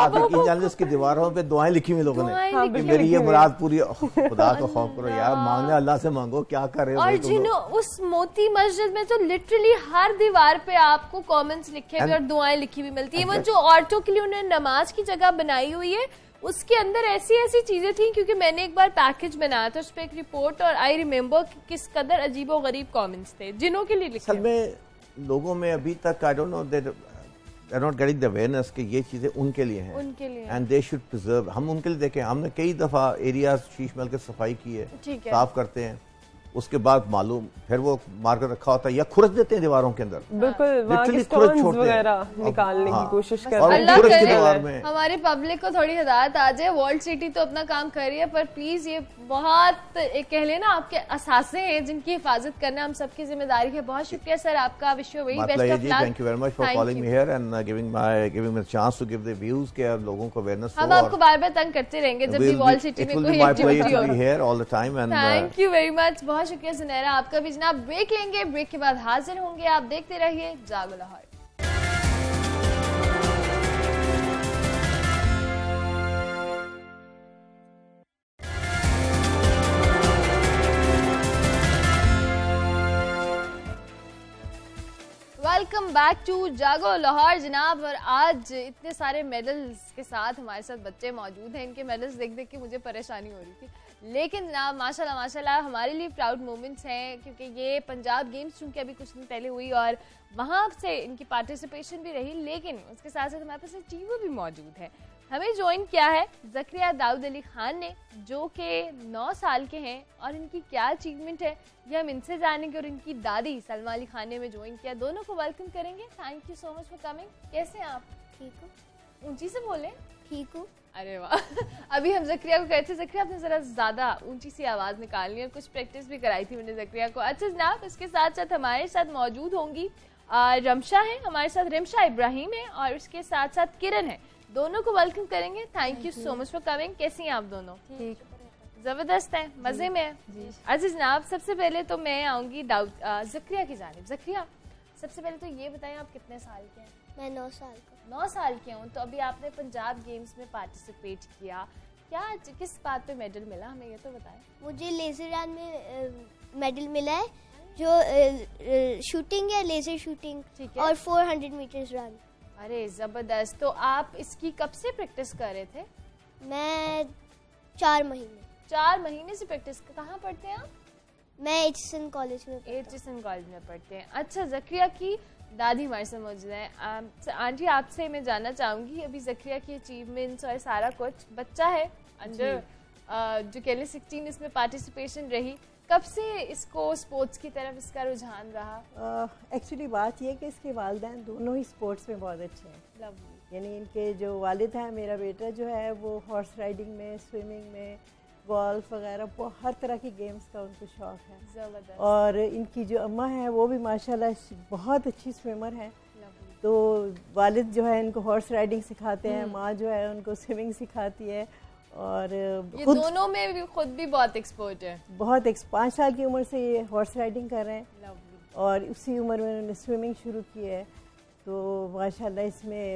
ने उसकी दीवारों पे दुआएं लिखी हुई लोगों ने कि मेरी ये मुराद पूरी, खुदा का खौफ करो यार, मांगने अल्लाह से मांगो, क्या कर रहे हो। और जिनों उस मोती मस्जिद में तो लिटरली हर दीवार पे आपको कमेंट्स लिखे हुए और दुआएं लिखी हुई मिलती है। वो जो औरतों के लिए उन्होंने नमाज की जगह बनाई हुई है, उसके अंदर ऐसी ऐसी चीजें थी, क्योंकि मैंने एक बार पैकेज बनाया था उस पर एक रिपोर्ट, और आई रिमेम्बर किस कदर अजीब और गरीब कमेंट्स थे जिनों के लिए लिखे। असल में लोगों में अभी तक I don't know that they are not getting the awareness कि ये चीजें उनके लिए हैं, उनके लिए, एंड दे शुड प्रिजर्व। हम उनके लिए देखें, हमने कई दफा एरिया शीश महल की सफाई की है, साफ करते हैं, उसके बाद मालूम फिर वो मार्कर रखा होता है या खुरच देते हैं दीवारों के अंदर, बिल्कुल वहाँ के खुरच स्टोन्स वगैरह निकालने की कोशिश कर रहे अल्लाह हैं। करे हमारी पब्लिक को थोड़ी हिदायत आ जाए। वॉल सिटी तो अपना काम कर रही है, पर प्लीज ये बहुत एक कह लेना आपके असासे हैं जिनकी हिफाजत करना हम सबकी जिम्मेदारी है। बहुत शुक्रिया सर आपका, wish you very best of luck. Thank you very much for calling me here and giving me chance to give the views के लोगों को अवेयरनेस। हम आपको बार-बार तंग करते रहेंगे जब भी वॉल सिटी में कोई एक्टिविटी हो। थैंक यू वेरी मच, बहुत शुक्रिया सुनहरा आपका भी। जनाब ब्रेक लेंगे, ब्रेक के बाद हाजिर होंगे। आप देखते रहिए जागो लाहौर। वेलकम बैक टू जागो लाहौर जनाब। और आज इतने सारे मेडल्स के साथ हमारे साथ बच्चे मौजूद हैं। इनके मेडल्स देख देख के मुझे परेशानी हो रही थी, लेकिन जनाब माशाल्लाह माशाल्लाह हमारे लिए प्राउड मोमेंट्स हैं, क्योंकि ये पंजाब गेम्स चूँकि अभी कुछ दिन पहले हुई और वहाँ से इनकी पार्टिसिपेशन भी रही, लेकिन उसके साथ साथ हमारे पास टीवी भी मौजूद है। हमें ज्वाइन किया है ज़करिया दाऊद अली खान ने, जो कि 9 साल के हैं, और इनकी क्या अचीवमेंट है ये हम इनसे जानेंगे। और इनकी दादी सलमा अली खान ने हमें ज्वाइन किया। दोनों को वेलकम करेंगे। Thank you so much for coming. कैसे हैं आप? ठीक हूँ। ऊंची से बोले। ठीक हूँ। अरे वाह अभी हम ज़करिया को कहते थे ज़करिया आपने ज़रा ज़्यादा ऊंची सी आवाज़ निकालनी है, कुछ प्रैक्टिस भी कराई थी मैंने ज़करिया को। अच्छा जनाब, इसके साथ साथ हमारे साथ मौजूद होंगी रमशा है, हमारे साथ रिमशा इब्राहिम है, और उसके साथ साथ किरण है। दोनों को वेलकम करेंगे। Thank you so much for coming. कैसी हैं आप दोनों? ठीक, जबरदस्त है, मजे में है। अच्छा जनाब, सबसे पहले तो मैं आऊँगी ज़करिया की जानिब। ज़करिया, सबसे पहले तो ये बताएं आप कितने साल के हैं? मैं 9 साल का। 9 साल के हूँ। तो अभी आपने पंजाब गेम्स में पार्टिसिपेट किया, क्या किस बात पे मेडल मिला, हमें ये तो बताएं। मुझे लेज़र रन में मेडल मिला है, जो शूटिंग है, लेज़र शूटिंग, और 400 मीटर्स रन। अरे ज़बरदस्त। तो आप इसकी कब से प्रैक्टिस कर रहे थे? मैं 4 महीने। 4 महीने से प्रैक्टिस। कहाँ पढ़ते हैं आप? मैं एचएसएन कॉलेज में पढ़ते हैं। अच्छा, ज़करिया की दादी हमारे साथ मौजूद है। आंटी, आपसे मैं जानना चाहूँगी अभी ज़करिया की अचीवमेंट्स और सारा कुछ। बच्चा है अंडर जो कह लें 16 इसमें पार्टिसिपेशन रही, कब से इसको स्पोर्ट्स की तरफ इसका रुझान रहा? एक्चुअली बात यह कि इसके वालिदैन दोनों ही स्पोर्ट्स में बहुत अच्छे हैं। यानी इनके जो वालिद हैं, मेरा बेटा जो है वो हॉर्स राइडिंग में, स्विमिंग में, गोल्फ वगैरह हर तरह की गेम्स का उनको शौक है। ज़बरदस्त। और इनकी जो अम्मा है वो भी माशाल्लाह बहुत अच्छी स्विमर है। तो वालिद जो है इनको हॉर्स राइडिंग सिखाते हैं, माँ जो है उनको स्विमिंग सिखाती है, और ये दोनों में भी खुद भी बहुत एक्सपर्ट है। बहुत 5 साल की उम्र से ये हॉर्स राइडिंग कर रहे हैं, और उसी उम्र में उन्होंने स्विमिंग शुरू की है। तो माशाल्लाह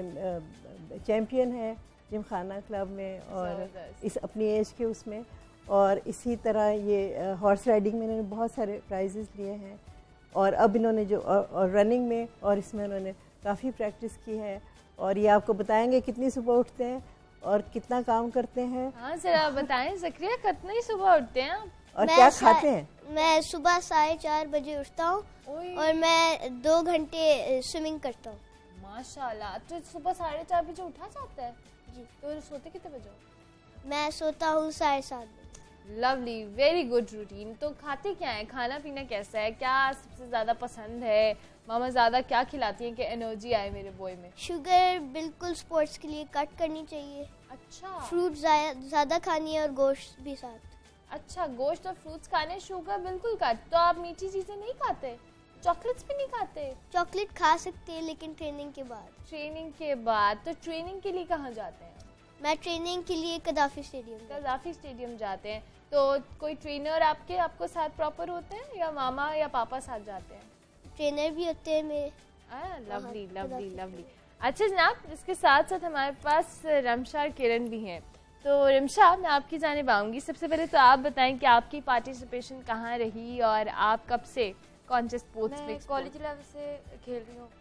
इसमें चैम्पियन है जिमखाना क्लब में, और इस अपनी एज के उसमें, और इसी तरह ये हॉर्स राइडिंग में इन्होंने बहुत सारे प्राइजेस लिए हैं। और अब इन्होंने जो और रनिंग में और इसमें उन्होंने काफ़ी प्रैक्टिस की है। और ये आपको बताएंगे कितनी सुबह उठते हैं और कितना काम करते हैं। हाँ जरा बताएं ज़करिया, कितना ही सुबह उठते हैं आप और क्या खाते हैं? मैं सुबह 4:30 बजे उठता हूँ और मैं 2 घंटे स्विमिंग करता हूँ। माशाल्लाह। तो सुबह 4:30 बजे उठा जाता है जी। तो सोते कितने बजे? मैं सोता हूँ 7:30 बजे। Lovely, very good routine. तो खाते क्या है, खाना पीना कैसा है, क्या सबसे ज़्यादा पसंद है, मामा ज़्यादा क्या खिलाती हैं कि एनर्जी आए मेरे बॉय में? शुगर बिल्कुल स्पोर्ट्स के लिए कट करनी चाहिए। अच्छा। फ्रूट ज़्यादा खानी है और गोश्त भी साथ। अच्छा, गोश्त और फ्रूट्स खाने, शुगर बिल्कुल कट। तो आप मीठी चीज़ें नहीं खाते, चॉकलेट्स भी नहीं खाते? चॉकलेट खा सकते हैं लेकिन ट्रेनिंग के बाद। ट्रेनिंग के बाद? तो ट्रेनिंग के लिए कहाँ जाते हैं? मैं ट्रेनिंग के लिए कदाफी स्टेडियम जाते हैं। तो कोई ट्रेनर आपको साथ प्रॉपर होते हैं या मामा या पापा साथ जाते हैं? ट्रेनर भी होते हैं मेरे। Lovely lovely lovely. अच्छा जनाब, इसके साथ साथ हमारे पास रमशा और किरण भी हैं। तो रिमशा, मैं आपकी जानिब आऊँगी। सबसे पहले तो आप बताएं कि आपकी पार्टिसिपेशन कहाँ रही और आप कब से कौन से स्पोर्ट्स में? कॉलेज लेवल से खेल रही हूँ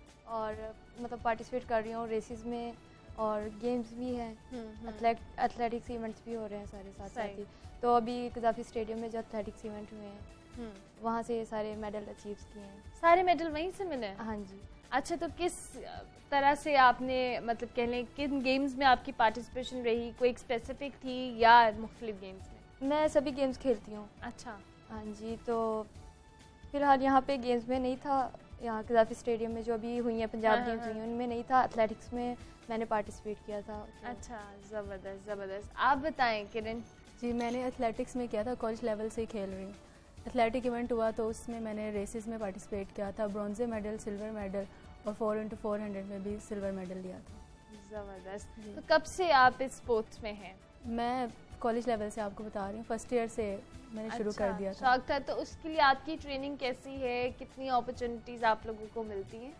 और मतलब पार्टिसिपेट कर रही हूँ रेसेस में, और गेम्स भी हैं, एथलेटिक्स इवेंट्स भी हो रहे हैं सारे साथ ही। तो अभी कदाफी स्टेडियम में जो एथलेटिक्स इवेंट हुए हैं वहाँ से सारे मेडल अचीव किए हैं। सारे मेडल वहीं से मिले? हाँ जी। अच्छा, तो किस तरह से आपने, मतलब कह लें किन गेम्स में आपकी पार्टिसिपेशन रही, कोई एक स्पेसिफिक थी या मुख्तलिफ गेम्स में? मैं सभी गेम्स खेलती हूँ। अच्छा, हाँ जी, तो फिलहाल यहाँ पे गेम्स में नहीं था, यहाँ कज़ाफ़ी स्टेडियम में जो अभी हुई हैं पंजाब गेम्स हुई हैं उनमें नहीं था। एथलेटिक्स में मैंने पार्टिसिपेट किया था। अच्छा, ज़बरदस्त ज़बरदस्त। आप बताएं किरण। जी, मैंने एथलेटिक्स में किया था, कॉलेज लेवल से ही खेल रही हूँ। एथलेटिक इवेंट हुआ तो उसमें मैंने रेसेस में पार्टिसिपेट किया था, ब्रॉन्जे मेडल, सिल्वर मेडल और 4x400 में भी सिल्वर मेडल लिया था। ज़बरदस्त। तो कब से आप इस स्पोर्ट्स में हैं? मैं कॉलेज लेवल से आपको बता रही हूँ, फर्स्ट ईयर से मैंने शुरू कर दिया था। शौक था, तो उसके लिए आपकी ट्रेनिंग कैसी है, कितनी अपॉर्चुनिटीज़ आप लोगों को मिलती हैं?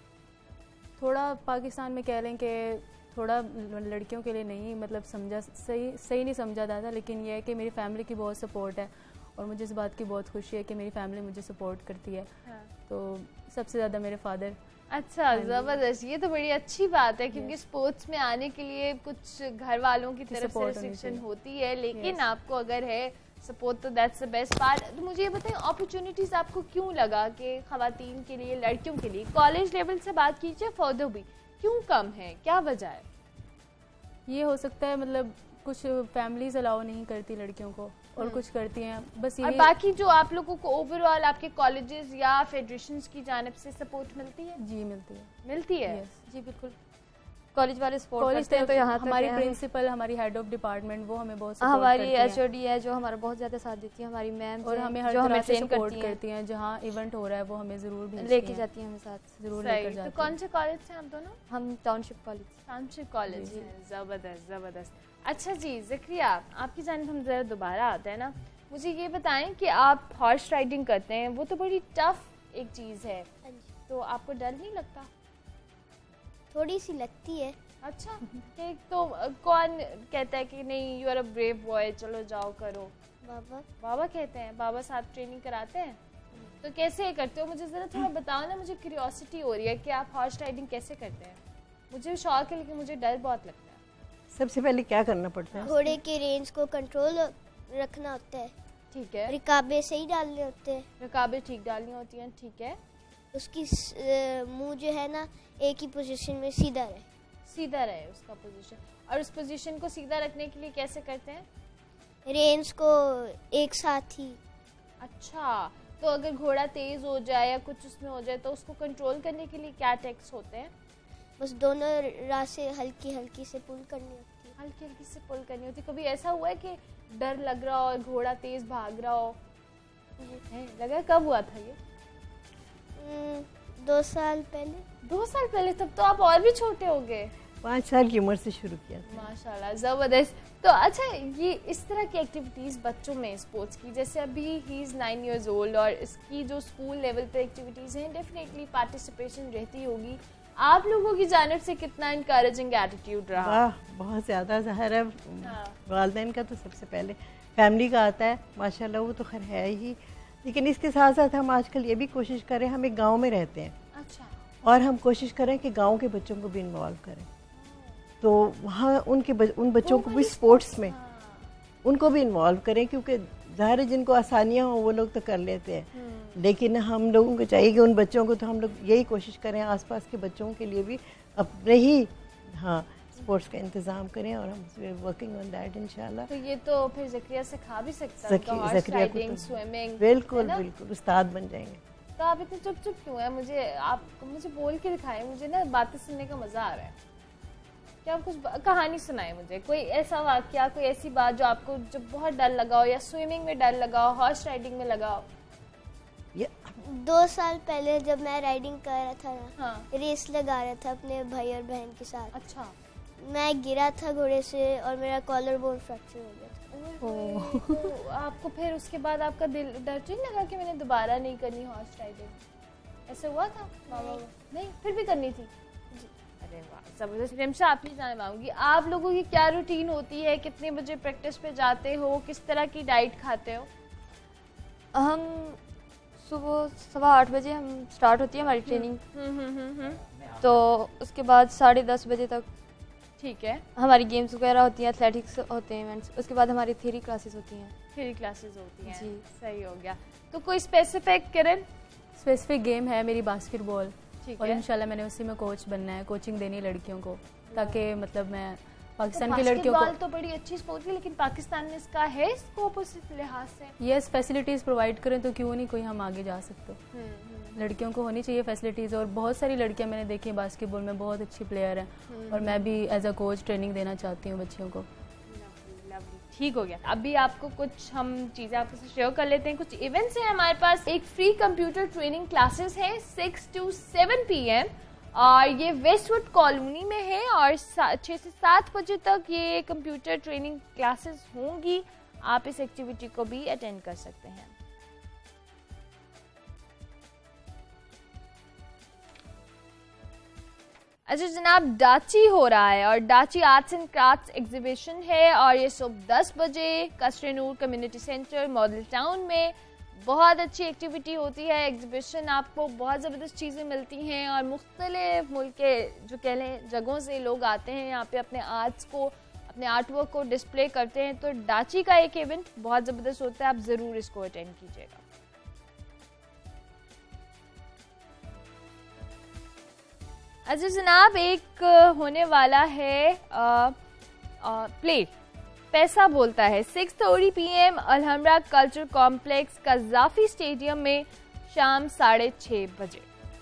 थोड़ा पाकिस्तान में कह लें कि थोड़ा लड़कियों के लिए नहीं, मतलब समझा सही नहीं समझा जाता, लेकिन यह है कि मेरी फैमिली की बहुत सपोर्ट है और मुझे इस बात की बहुत खुशी है कि मेरी फैमिली मुझे सपोर्ट करती है। हाँ। तो सबसे ज़्यादा मेरे फादर। अच्छा, ज़बरदस्त। ये तो बड़ी अच्छी बात है क्योंकि स्पोर्ट्स में आने के लिए कुछ घर वालों की तरफ से रिस्ट्रिक्शन होती है, लेकिन आपको अगर है सपोर्ट तो दैट्स द बेस्ट पार्ट। तो मुझे ये बताएं, अपॉर्चुनिटीज़ आपको क्यों लगा कि ख़वातीन के लिए, लड़कियों के लिए कॉलेज लेवल से बात कीजिए फर्दर भी, क्यों कम है, क्या वजह है? ये हो सकता है मतलब कुछ फैमिलीज अलाउ नहीं करती लड़कियों को और कुछ करती हैं, बस और बाकी जो आप लोगों को ओवरऑल आपके कॉलेजेस या फेडरेशंस की जानिब से सपोर्ट मिलती है? जी मिलती है। मिलती है? जी बिल्कुल, कॉलेज वाले सपोर्ट करते हैं। तो यहाँ हमारी प्रिंसिपल, हमारी हेड ऑफ डिपार्टमेंट वो हमें बहुत सपोर्ट हमारी करती हैं। एचओडी है जो हमारा बहुत ज़्यादा साथ देती है, हमारी मैम और हमें हर तरह से सपोर्ट करती हैं। जहाँ इवेंट हो रहा है वो हमें ज़रूर लेके जाती हैं, हमें साथ ज़रूर लेकर जाती हैं। तो कौन से कॉलेज से हम दोनों? हम टाउनशिप कॉलेज। टाउनशिप कॉलेज, ज़बरदस्त ज़बरदस्त। अच्छा जी ज़क्रिया, आपकी जानिब हम ज़रा दोबारा आते हैं ना, मुझे ये बताएं कि आप हॉर्स राइडिंग करते हैं, वो तो बड़ी टफ एक चीज़ है, तो आपको डर नहीं लगता? थोड़ी सी लगती है। अच्छा, एक तो कौन कहता है कि नहीं you are a brave boy, चलो जाओ करो? बाबा। बाबा कहते हैं? बाबा साथ ट्रेनिंग कराते हैं? तो कैसे करते हो, मुझे ज़रा थोड़ा बताओ ना, मुझे क्यूरियोसिटी हो रही है कि आप हॉर्स राइडिंग कैसे करते हैं। मुझे शौक है लेकिन मुझे डर बहुत लगता है। सबसे पहले क्या करना पड़ता है? घोड़े के रेंज को कंट्रोल रखना होता है। ठीक है। रिकाबे सही डालने होते हैं। रिकाबे ठीक डालनी होती हैं, ठीक है। उसकी मुंह जो है ना एक ही पोजीशन में सीधा रहे। सीधा रहे उसका पोजीशन। और उस पोजीशन को सीधा रखने के लिए कैसे करते हैं? रेंज को एक साथ ही। अच्छा, तो अगर घोड़ा तेज हो जाए या कुछ उसमें हो जाए तो उसको कंट्रोल करने के लिए क्या टेक्स होते हैं? बस दोनों राह से हल्की हल्की से पुल करनी होती है। हल्की हल्की से पुल करनी होती है। कभी ऐसा हुआ है कि डर लग रहा हो, घोड़ा तेज भाग रहा हो? लगा? कब हुआ था ये? 2 साल पहले। 2 साल पहले? तब तो आप और भी छोटे हो गए। 5 साल की उम्र से शुरू किया था। माशाल्लाह, ज़बरदस्त। तो अच्छा, ये इस तरह की एक्टिविटीज़ बच्चों में स्पोर्ट्स की, जैसे अभी ही इज़ 9 years old और इसकी जो स्कूल लेवल पे एक्टिविटीज़ हैं डेफिनेटली पार्टिसिपेशन रहती होगी, आप लोगों की जानिब से कितना इनकरेजिंग एटीट्यूड रहा? वाह, बहुत ज़्यादा ज़ाहिर है। वालिदैन का तो सबसे पहले फैमिली का आता है, माशाल्लाह वो तो खैर है ही, लेकिन इसके साथ साथ हम आजकल ये भी कोशिश करें, हम एक गाँव में रहते हैं। अच्छा। और हम कोशिश करें कि गांव के बच्चों को भी इन्वॉल्व करें, तो वहाँ उन बच्चों को भी स्पोर्ट्स में उनको भी इन्वॉल्व करें, क्योंकि ज़ाहिर है जिनको आसानियाँ हो वो लोग तो कर लेते हैं, लेकिन हम लोगों को चाहिए कि उन बच्चों को, तो हम लोग यही कोशिश करें आसपास के बच्चों के लिए भी अपने ही स्पोर्ट्स का इंतज़ाम करें, और हम वर्किंग ऑन दैट इंशाल्लाह। तो ये तो फिर ज़क्रिया सिखा भी सकता है, ज़क्रिया को स्विमिंग। बिल्कुल बिल्कुल उस्ताद बन जाएंगे। तो आप इतने चुप चुप क्यों है? मुझे बोल के दिखाएं, मुझे ना बातें सुनने का मज़ा आ रहा है। क्या आप कुछ कहानी सुनाएं मुझे, कोई ऐसा वाकया, कोई ऐसी बात जो आपको जो बहुत डर लगा हो, या स्विमिंग में डर लगा हो, हॉर्स राइडिंग में लगा हो? 2 साल पहले जब मैं राइडिंग कर रहा था ना, रेस लगा रहा था अपने भाई और बहन के साथ। अच्छा। मैं गिरा था घोड़े से और मेरा कॉलर बोन फ्रैक्चर हो गया था। तो आपको फिर उसके बाद आपका दिल डर नहीं लगा कि मैंने दोबारा नहीं करनी हॉर्स राइडिंग? ऐसा हुआ था? नहीं, फिर भी करनी थी? अरे वाह, ज़बरदस्त। रिमशा, आप ही जानना चाहूँगी, आप लोगों की क्या रूटीन होती है? कितने बजे प्रैक्टिस पे जाते हो? किस तरह की डाइट खाते हो? हम सुबह 8:15 बजे हम स्टार्ट होती है हमारी ट्रेनिंग, तो उसके बाद 10:30 बजे तक ठीक है हमारी गेम्स वगैरह होती हैं, एथलेटिक्स होते हैं इवेंट्स, उसके बाद हमारी थ्योरी क्लासेस होती हैं। थ्योरी क्लासेस होती हैं, जी सही हो गया। तो कोई स्पेसिफिक किरण? स्पेसिफिक गेम है मेरी बास्केटबॉल, ठीक और है। इंशाल्लाह मैंने उसी में कोच बनना है, कोचिंग देनी लड़कियों को, ताकि मतलब मैं पाकिस्तान की लड़कियों को तो बड़ी अच्छी स्पोर्ट है, लेकिन पाकिस्तान में इसका है स्कोप उस लिहाज से? यस, फैसिलिटीज प्रोवाइड करें तो क्यों नहीं कोई हम आगे जा सकते। लड़कियों को होनी चाहिए फैसिलिटीज, और बहुत सारी लड़कियां मैंने देखी बास्केटबॉल में बहुत अच्छी प्लेयर हैं, और मैं भी एज अ कोच ट्रेनिंग देना चाहती हूँ बच्चियों को। ठीक हो गया। अभी आपको कुछ हम चीज़ें आपसे शेयर कर लेते हैं। कुछ इवेंट्स हैं हमारे पास। एक फ्री कंप्यूटर ट्रेनिंग क्लासेस हैं 6 to 7 PM, और ये वेस्टवुड कॉलोनी में है, और 6 से 7 बजे तक ये कंप्यूटर ट्रेनिंग क्लासेस होंगी। आप इस एक्टिविटी को भी अटेंड कर सकते हैं। अच्छा जनाब, डाची हो रहा है, और डाची आर्ट्स एंड क्राफ्ट्स एग्जीबिशन है, और ये सुबह 10 बजे Qasre Noor community centre Model Town में बहुत अच्छी एक्टिविटी होती है। एग्जीबिशन आपको बहुत ज़बरदस्त चीज़ें मिलती हैं, और मुख्तलिफ मुल्क के जो कह लें जगहों से लोग आते हैं यहाँ पे अपने आर्ट्स को, अपने आर्ट वर्क को डिस्प्ले करते हैं। तो डाची का एक इवेंट बहुत ज़बरदस्त होता है, आप ज़रूर इसको अटेंड कीजिएगा। अच्छा जनाब, एक होने वाला है प्ले पैसा बोलता है 6:30 PM Alhamra Culture Complex Gaddafi Stadium में शाम 6:30 बजे।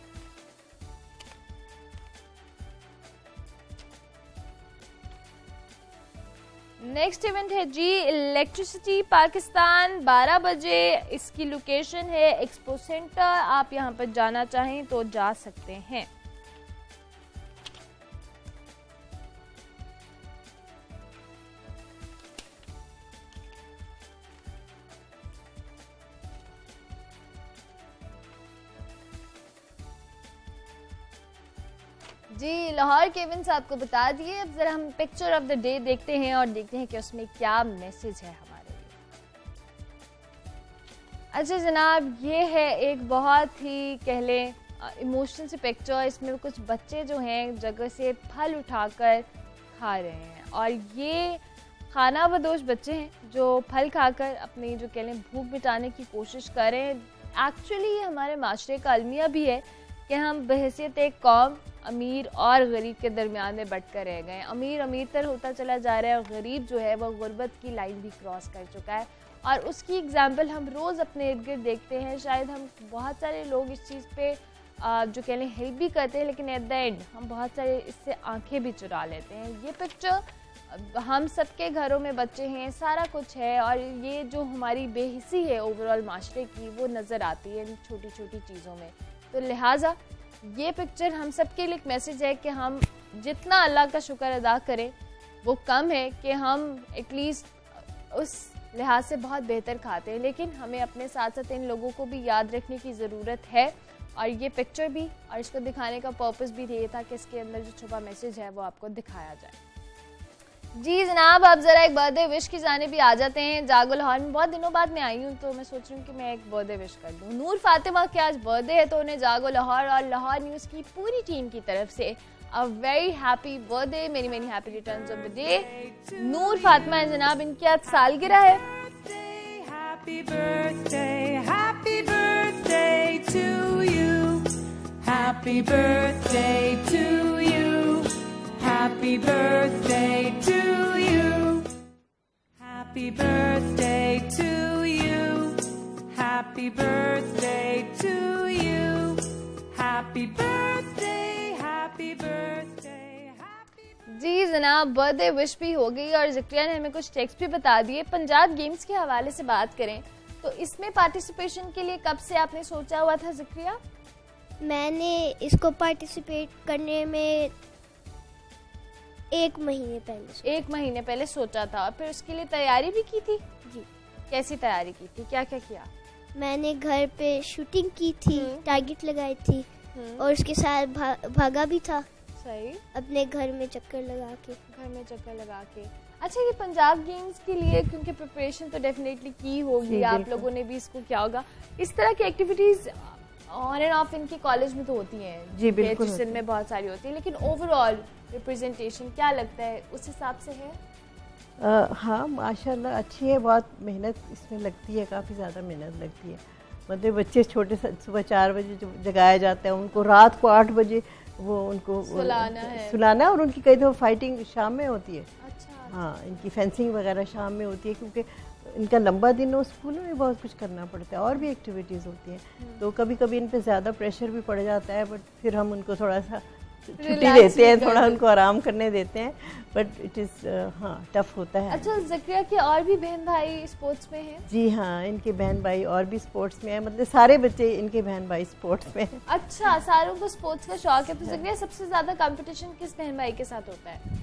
नेक्स्ट इवेंट है जी इलेक्ट्रिसिटी पाकिस्तान 12 बजे। इसकी लोकेशन है एक्सपो सेंटर, आप यहां पर जाना चाहें तो जा सकते हैं। जी लाहौर के इवेंट्स आपको बता दिए। अब जरा हम पिक्चर ऑफ द डे देखते हैं और देखते हैं कि उसमें क्या मैसेज है हमारे लिए। अच्छा जनाब, ये है एक बहुत ही कह लें इमोशनल सी पिक्चर। इसमें कुछ बच्चे जो हैं जगह से फल उठाकर खा रहे हैं, और ये खाना बदोश बच्चे हैं जो फल खाकर अपनी जो कह लें भूख मिटाने की कोशिश कर रहे हैं। एक्चुअली हमारे माशरे का अलमिया भी है कि हम बहैसियत एक कौम अमीर और गरीब के दरमियान में बट कर रह गए। अमीर अमीर होता चला जा रहा है, और गरीब जो है वह गुर्बत की लाइन भी क्रॉस कर चुका है, और उसकी एग्जाम्पल हम रोज़ अपने इर्द गिर्द देखते हैं। शायद हम बहुत सारे लोग इस चीज़ पे जो कह लें हेल्प भी करते हैं, लेकिन एट द एंड हम बहुत सारे इससे आंखें भी चुरा लेते हैं। ये पिक्चर हम सबके घरों में बच्चे हैं, सारा कुछ है, और ये जो हमारी बेहिसी है ओवरऑल माशरे की वो नज़र आती है इन छोटी छोटी चीज़ों में। तो लिहाजा ये पिक्चर हम सबके लिए एक मैसेज है कि हम जितना अल्लाह का शुक्र अदा करें वो कम है, कि हम एटलीस्ट उस लिहाज से बहुत बेहतर खाते हैं, लेकिन हमें अपने साथ साथ इन लोगों को भी याद रखने की ज़रूरत है। और ये पिक्चर भी और इसको दिखाने का पर्पस भी ये था कि इसके अंदर जो छुपा मैसेज है वो आपको दिखाया जाए। जी जनाब, अब ज़रा एक बर्थडे विश की जाने भी आ जाते हैं। जागो लाहौर में बहुत दिनों बाद मैं आई हूँ, तो मैं सोच रही हूँ कि मैं एक बर्थडे विश कर दूँ। नूर फातिमा के आज बर्थडे है, तो उन्हें जागो लाहौर और लाहौर न्यूज़ की पूरी टीम की तरफ से a very happy birthday, many many happy returns of the day. Noor Fatima है जनाब, इनकी आज सालगिरह है। Happy birthday to you. Happy birthday to you. Happy birthday to you. Happy birthday to you. Happy birthday to you. Happy birthday, happy birthday, happy birthday. जी जनाब, birthday wish भी हो गई और ज़िक्रिया ने हमें कुछ टेक्स्ट भी बता दिए। पंजाब गेम्स के हवाले से बात करें तो इसमें पार्टिसिपेशन के लिए कब से आपने सोचा हुआ था ज़िक्रिया? मैंने इसको पार्टिसिपेट करने में 1 महीने पहले सोचा था, और फिर उसके लिए तैयारी भी की थी? जी। कैसी तैयारी की थी, क्या क्या किया? मैंने घर पे शूटिंग की थी, टारगेट लगाई थी, और उसके साथ भागा भी था। सही। अपने घर में चक्कर लगा के। अच्छा, ये पंजाब गेम्स के लिए क्योंकि प्रिपरेशन तो डेफिनेटली की होगी, आप लोगों ने भी इसको किया होगा। इस तरह की एक्टिविटीज ऑन एंड ऑफ इनके कॉलेज में तो होती हैं जी, बिल्कुल में बहुत सारी होती है, लेकिन ओवरऑल रिप्रेजेंटेशन क्या लगता है उस हिसाब से है? हाँ माशाल्लाह अच्छी है, बहुत मेहनत इसमें लगती है, काफ़ी ज़्यादा मेहनत लगती है। मतलब बच्चे छोटे सुबह 4 बजे जगाया जाता है, उनको रात को 8 बजे वो उनको सुलाना है, और उनकी कई दफ़ा फाइटिंग शाम में होती है। हाँ, इनकी फेंसिंग वगैरह शाम में होती है क्योंकि इनका लंबा दिन हो, स्कूलों में बहुत कुछ करना पड़ता है और भी एक्टिविटीज़ होती हैं, तो कभी कभी इन पे ज़्यादा प्रेशर भी पड़ जाता है, बट फिर हम उनको थोड़ा सा छुट्टी देते हैं, थोड़ा उनको आराम करने देते हैं, बट इट इज़ हाँ टफ होता है। अच्छा, ज़किया के और भी बहन भाई स्पोर्ट्स में हैं? जी हाँ, इनके बहन भाई और भी स्पोर्ट्स में है, मतलब सारे बच्चे इनके बहन भाई स्पोर्ट्स में हैं। अच्छा, सारों को स्पोर्ट्स का शौक है। तो ज़किया सबसे ज़्यादा कंपटीशन किस बहन भाई के साथ होता है?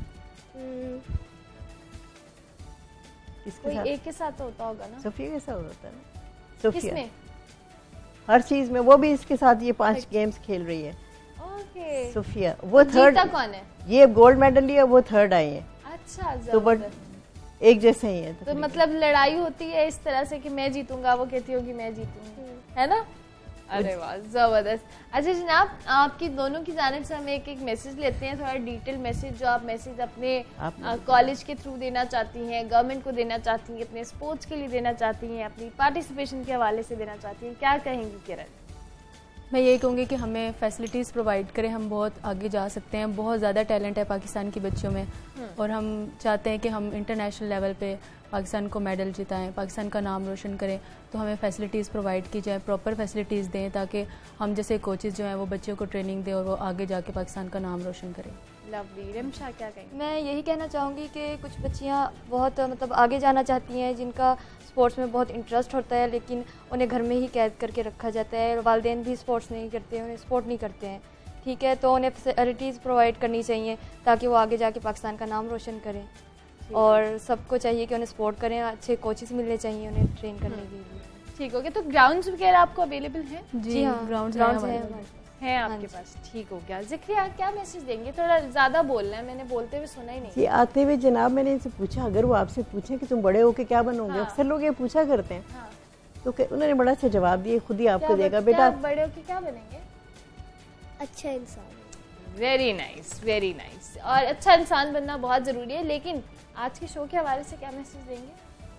कोई एक के साथ होता होगा ना? सोफिया के साथ होता है ना? सोफिया किसमें? हर चीज़ में, वो भी इसके साथ ये 5 गेम्स खेल रही है। ओके। सोफिया वो थर्ड, जीता कौन है? ये गोल्ड मेडल लिया, वो थर्ड आई है। अच्छा, तो बट एक जैसे ही है। तो मतलब लड़ाई होती है इस तरह से कि मैं जीतूंगा, वो कहती होगी मैं जीतूंगी, है ना? अरे वाह, जबरदस्त। अच्छा जनाब, आपकी दोनों की जानिब से हम एक एक मैसेज लेते हैं, थोड़ा डिटेल मैसेज, जो आप मैसेज अपने कॉलेज के थ्रू देना चाहती हैं, गवर्नमेंट को देना चाहती हैं, अपने स्पोर्ट्स के लिए देना चाहती हैं, अपनी पार्टिसिपेशन के हवाले से देना चाहती हैं, क्या कहेंगी किरण? मैं यही कहूँगी कि हमें फैसिलिटीज़ प्रोवाइड करें, हम बहुत आगे जा सकते हैं, बहुत ज़्यादा टैलेंट है पाकिस्तान के बच्चों में, और हम चाहते हैं कि हम इंटरनेशनल लेवल पे पाकिस्तान को मेडल जिताएं, पाकिस्तान का नाम रोशन करें। तो हमें फैसिलिटीज़ प्रोवाइड की जाए, प्रॉपर फैसिलिटीज़ दें, ताकि हम जैसे कोचेज़ जो हैं वो बच्चों को ट्रेनिंग दें और वो आगे जाके पाकिस्तान का नाम रोशन करें। लवली। रिमशा क्या कहेंगे? मैं यही कहना चाहूँगी कि कुछ बच्चियाँ बहुत मतलब आगे जाना चाहती हैं, जिनका स्पोर्ट्स में बहुत इंटरेस्ट होता है, लेकिन उन्हें घर में ही कैद करके रखा जाता है। वालिदैन भी स्पोर्ट्स नहीं करते, उन्हें सपोर्ट नहीं करते हैं, ठीक है? तो उन्हें फैसिलिटीज़ प्रोवाइड करनी चाहिए ताकि वो आगे जाके पाकिस्तान का नाम रोशन करें, और सबको चाहिए कि उन्हें सपोर्ट करें, अच्छे कोचेस मिलने चाहिए उन्हें ट्रेन करने के लिए। ठीक हो गया। तो ग्राउंड्स वगैरह आपको अवेलेबल हैं? जी हाँ, ग्राउंड्स हैं आपके पास। ठीक हो गया। ज़िक्रिया, क्या मैसेज देंगे? थोड़ा ज़्यादा बोलना है, मैंने बोलते हुए सुना ही नहीं। जी, आते हुए जनाब मैंने इनसे पूछा, अगर वो आपसे पूछें कि तुम बड़े होके क्या बनोगे, अक्सर लोग ये पूछा करते हैं, तो उन्होंने बड़ा अच्छा जवाब दिया, खुद ही आपको देगा बेटा। बड़े होके क्या बनेंगे? अच्छा इंसान। Very nice, very nice. और अच्छा इंसान बनना बहुत ज़रूरी है, लेकिन आज के शो के हवाले से क्या मैसेज देंगे?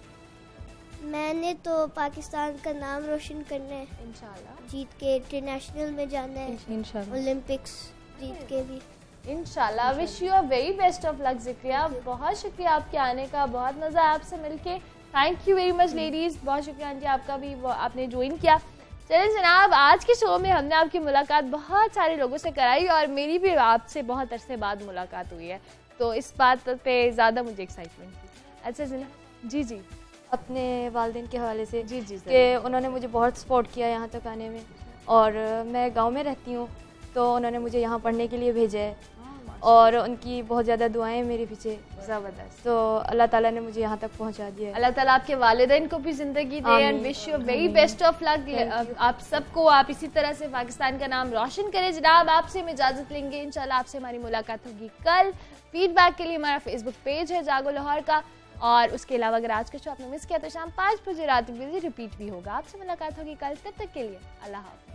मैंने तो पाकिस्तान का नाम रोशन करना है इंशाल्लाह, जीत के इंटरनेशनल में जाना है, इंशाल्लाह ओलंपिक्स जीत के भी इंशाल्लाह। Wish you a very best of luck Zikriya. बहुत शुक्रिया आपके आने का, बहुत मज़ा आया आपसे मिलके। Thank you very much ladies, बहुत शुक्रिया आंटी आपका भी, आपने ज्वाइन किया। चलिए जनाब, आज के शो में हमने आपकी मुलाकात बहुत सारे लोगों से कराई, और मेरी भी आपसे बहुत अरसे बाद मुलाकात हुई है, तो इस बात पे ज़्यादा मुझे एक्साइटमेंट थी। अच्छा जनाब, जी जी, अपने वालिदैन के हवाले से जी जी कि उन्होंने मुझे बहुत सपोर्ट किया यहाँ तक आने में, और मैं गांव में रहती हूँ, तो उन्होंने मुझे यहाँ पढ़ने के लिए भेजा है, और उनकी बहुत ज़्यादा दुआएं मेरे पीछे, ज़बरदस्त। तो अल्लाह ताला ने मुझे यहाँ तक पहुँचा दिया है। अल्लाह ताला आपके वालिदैन को भी ज़िंदगी दे, and wish you very best of luck. आप सबको, आप इसी तरह से पाकिस्तान का नाम रोशन करें। जनाब, आपसे हम इजाज़त लेंगे, इंशाल्लाह आपसे हमारी मुलाकात होगी कल। फीडबैक के लिए हमारा फेसबुक पेज है जागो लाहौर का, और उसके अलावा अगर आज का शो आपने मिस किया तो शाम 5 बजे रात 1 बजे रिपीट भी होगा। आपसे मुलाकात होगी कल, तब तक के लिए अल्लाह हाफ़िज़।